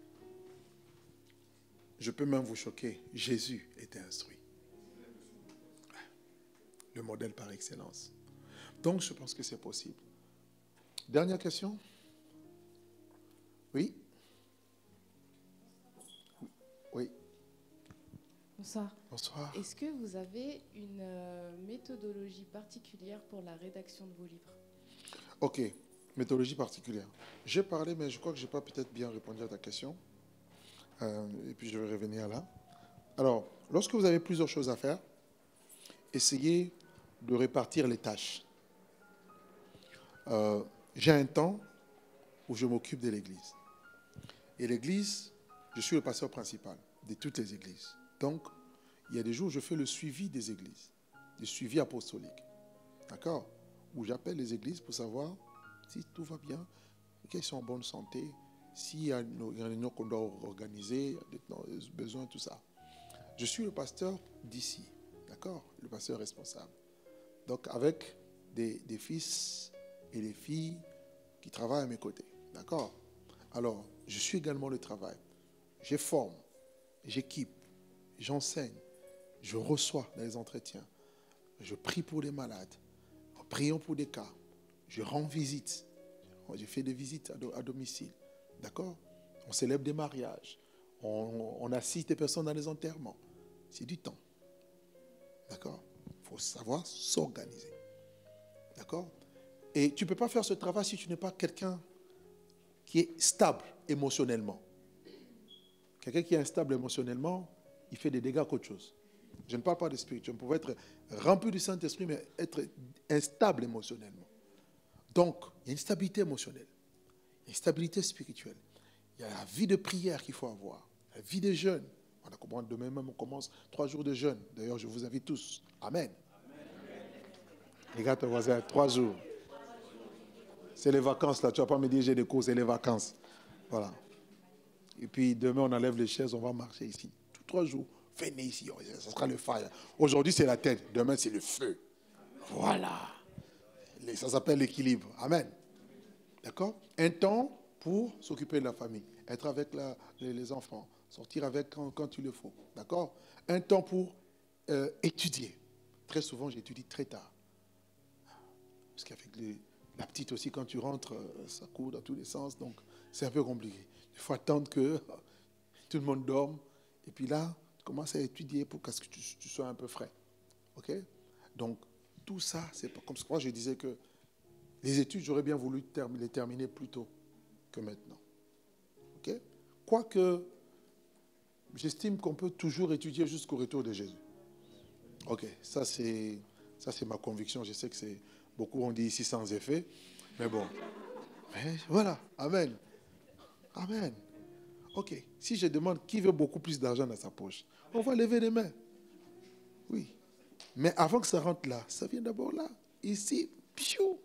S1: Je peux même vous choquer. Jésus était instruit. Le modèle par excellence. Donc, je pense que c'est possible. Dernière question? Oui? Oui.
S4: Bonsoir.
S1: Bonsoir.
S4: Est-ce que vous avez une méthodologie particulière pour la rédaction de vos livres?
S1: Ok, méthodologie particulière. J'ai parlé, mais je crois que je n'ai pas peut-être bien répondu à ta question. Et puis je vais revenir là. Alors, lorsque vous avez plusieurs choses à faire, essayez de répartir les tâches. J'ai un temps où je m'occupe de l'église. Et l'église, je suis le pasteur principal de toutes les églises. Donc, il y a des jours où je fais le suivi des églises, le suivi apostolique. D'accord? Où j'appelle les églises pour savoir si tout va bien, qu'elles sont en bonne santé, s'il y a une réunion qu'on doit organiser, des besoins, tout ça. Je suis le pasteur d'ici. D'accord? Le pasteur est responsable. Donc, avec des fils et des filles qui travaillent à mes côtés. D'accord? Alors, je suis également le travail. Je forme, j'équipe, j'enseigne, je reçois dans les entretiens, je prie pour les malades, en priant pour des cas, je rends visite, je fais des visites à domicile. D'accord? On célèbre des mariages, on assiste des personnes dans les enterrements. C'est du temps. D'accord? Il faut savoir s'organiser. D'accord? Et tu ne peux pas faire ce travail si tu n'es pas quelqu'un qui est stable émotionnellement. Quelqu'un qui est instable émotionnellement, il fait des dégâts qu'autre chose. Je ne parle pas de spirituel. On pouvait être rempli du Saint-Esprit, mais être instable émotionnellement. Donc, il y a une stabilité émotionnelle. Il y a une stabilité spirituelle. Il y a la vie de prière qu'il faut avoir. La vie de jeûne. Demain même, on commence 3 jours de jeûne. D'ailleurs, je vous invite tous. Amen. Les gars, ton voisin, 3 jours. C'est les vacances, là. Tu ne vas pas me dire j'ai des cours, c'est les vacances. Voilà. Et puis, demain, on enlève les chaises, on va marcher ici. Tous 3 jours. Venez ici, ça sera le fire. Aujourd'hui, c'est la tête. Demain, c'est le feu. Voilà. Ça s'appelle l'équilibre. Amen. D'accord? Un temps pour s'occuper de la famille. Être avec les enfants. Sortir avec quand il le faut. D'accord? Un temps pour étudier. Très souvent, j'étudie très tard. Parce qu'avec la petite aussi, quand tu rentres, ça court dans tous les sens. Donc, c'est un peu compliqué. Il faut attendre que tout le monde dorme. Et puis là, tu commences à étudier pour que tu sois un peu frais. OK? Donc, tout ça, c'est comme ça que je disais que les études, j'aurais bien voulu les terminer plus tôt que maintenant. OK? Quoique, j'estime qu'on peut toujours étudier jusqu'au retour de Jésus. OK, ça c'est ma conviction. Je sais que c'est beaucoup ont dit ici sans effet, mais bon. Mais voilà, amen. Amen. OK, si je demande qui veut beaucoup plus d'argent dans sa poche, on va lever les mains. Oui. Mais avant que ça rentre là, ça vient d'abord là, ici, piou.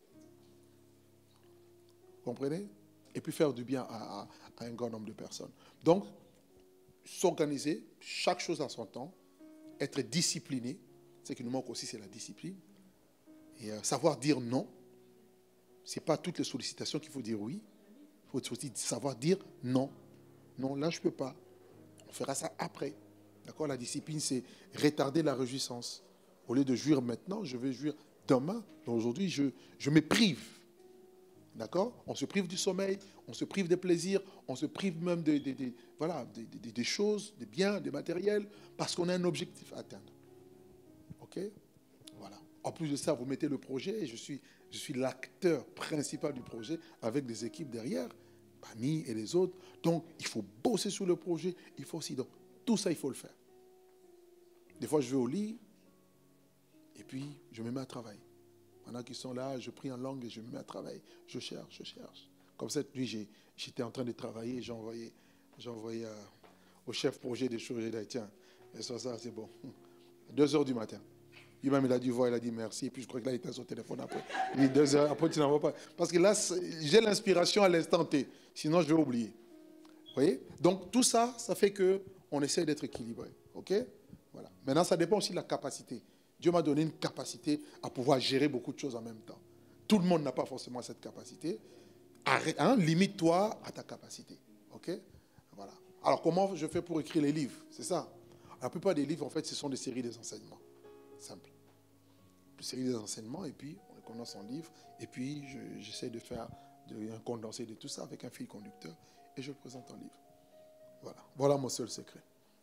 S1: Vous comprenez? Et puis faire du bien à un grand nombre de personnes. Donc, s'organiser, chaque chose à son temps, être discipliné. Ce qui nous manque aussi, c'est la discipline. Et savoir dire non. Ce n'est pas toutes les sollicitations qu'il faut dire oui. Il faut aussi savoir dire non. Non, là, je ne peux pas. On fera ça après. D'accord? La discipline, c'est retarder la réjouissance. Au lieu de jouir maintenant, je vais jouir demain. Donc aujourd'hui, je me prive. D'accord? On se prive du sommeil, on se prive des plaisirs, on se prive même des choses, des biens, des matériels, parce qu'on a un objectif à atteindre. OK? Voilà. En plus de ça, vous mettez le projet, et je suis l'acteur principal du projet avec des équipes derrière, Pami et les autres. Donc, il faut bosser sur le projet, il faut aussi. Donc, tout ça, il faut le faire. Des fois, je vais au lit, et puis, je me mets à travailler. Pendant qu'ils sont là, je prie en langue et je me mets à travailler. Je cherche. Comme cette nuit, j'étais en train de travailler et j'ai envoyé au chef projet des choses. J'ai dit, tiens, ça, c'est bon. 2 heures du matin. Lui-même, il a dû voir, il a dit merci. Et puis, je crois que là, il était sur son téléphone après. Il dit 2 heures, après, tu n'en vois pas. Parce que là, j'ai l'inspiration à l'instant T. Sinon, je vais oublier. Vous voyez? Donc, tout ça, ça fait qu'on essaie d'être équilibré. OK? Voilà. Maintenant, ça dépend aussi de la capacité. Dieu m'a donné une capacité à pouvoir gérer beaucoup de choses en même temps. Tout le monde n'a pas forcément cette capacité. Limite-toi à ta capacité. OK? Voilà. Alors, comment je fais pour écrire les livres? C'est ça. La plupart des livres, en fait, ce sont des séries des enseignements. Simple. Une série des enseignements, et puis on les condense en livres. Et puis, j'essaie de faire un condensé de tout ça avec un fil conducteur. Et je le présente en livre. Voilà. Voilà mon seul secret.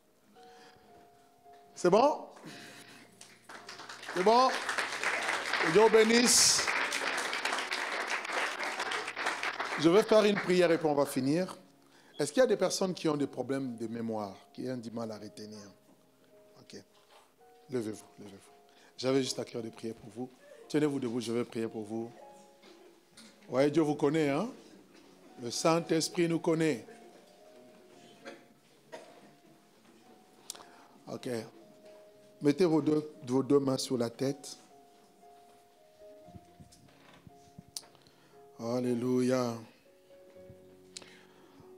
S1: C'est bon? C'est bon? Que Dieu bénisse. Je vais faire une prière et puis on va finir. Est-ce qu'il y a des personnes qui ont des problèmes de mémoire, qui ont du mal à retenir? Ok. Levez-vous. J'avais juste à cœur de prier pour vous. Tenez-vous debout, je vais prier pour vous. Oui, Dieu vous connaît, hein? Le Saint-Esprit nous connaît. Ok. Mettez vos deux mains sur la tête. Alléluia.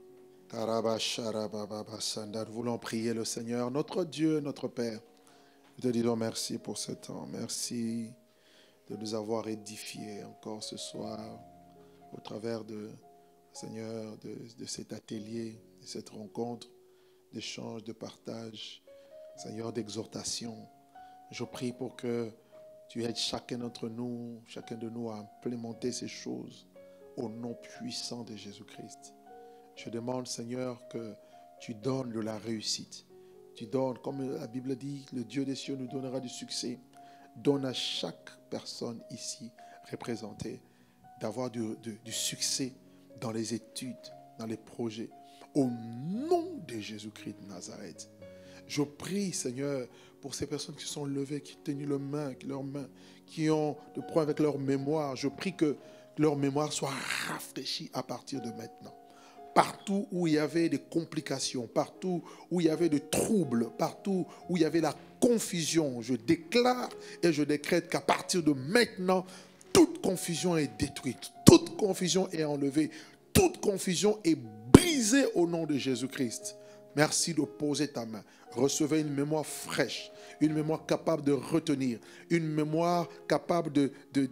S1: Nous voulons prier le Seigneur, notre Dieu, notre Père. Nous te disons merci pour ce temps. Merci de nous avoir édifiés encore ce soir au travers Seigneur, de cet atelier, de cette rencontre, d'échange, de partage, Seigneur, d'exhortation. Je prie pour que tu aides chacun d'entre nous, chacun de nous à implémenter ces choses au nom puissant de Jésus-Christ. Je demande, Seigneur, que tu donnes de la réussite. Tu donnes, comme la Bible dit, le Dieu des cieux nous donnera du succès. Donne à chaque personne ici représentée d'avoir du succès dans les études, dans les projets. Au nom de Jésus-Christ de Nazareth. Je prie, Seigneur, pour ces personnes qui sont levées, qui ont tenu leurs mains, qui ont des problèmes avec leur mémoire. Je prie que leur mémoire soit rafraîchie à partir de maintenant. Partout où il y avait des complications, partout où il y avait des troubles, partout où il y avait la confusion, je déclare et je décrète qu'à partir de maintenant, toute confusion est détruite, toute confusion est enlevée, toute confusion est brisée au nom de Jésus-Christ. Merci de poser ta main. Recevez une mémoire fraîche, une mémoire capable de retenir, une mémoire capable de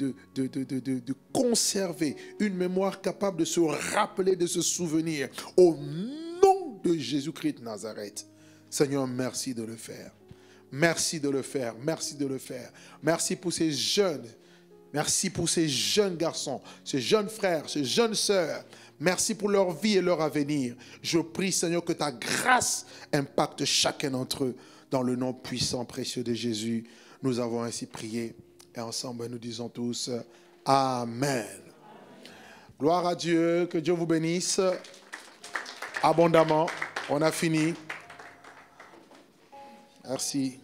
S1: conserver, une mémoire capable de se rappeler, de se souvenir. Au nom de Jésus-Christ de Nazareth. Seigneur, merci de le faire. Merci de le faire. Merci de le faire. Merci pour ces jeunes. Merci pour ces jeunes garçons, ces jeunes frères, ces jeunes sœurs. Merci pour leur vie et leur avenir. Je prie, Seigneur, que ta grâce impacte chacun d'entre eux. Dans le nom puissant, précieux de Jésus, nous avons ainsi prié. Et ensemble, nous disons tous Amen. Gloire à Dieu, que Dieu vous bénisse abondamment. On a fini. Merci.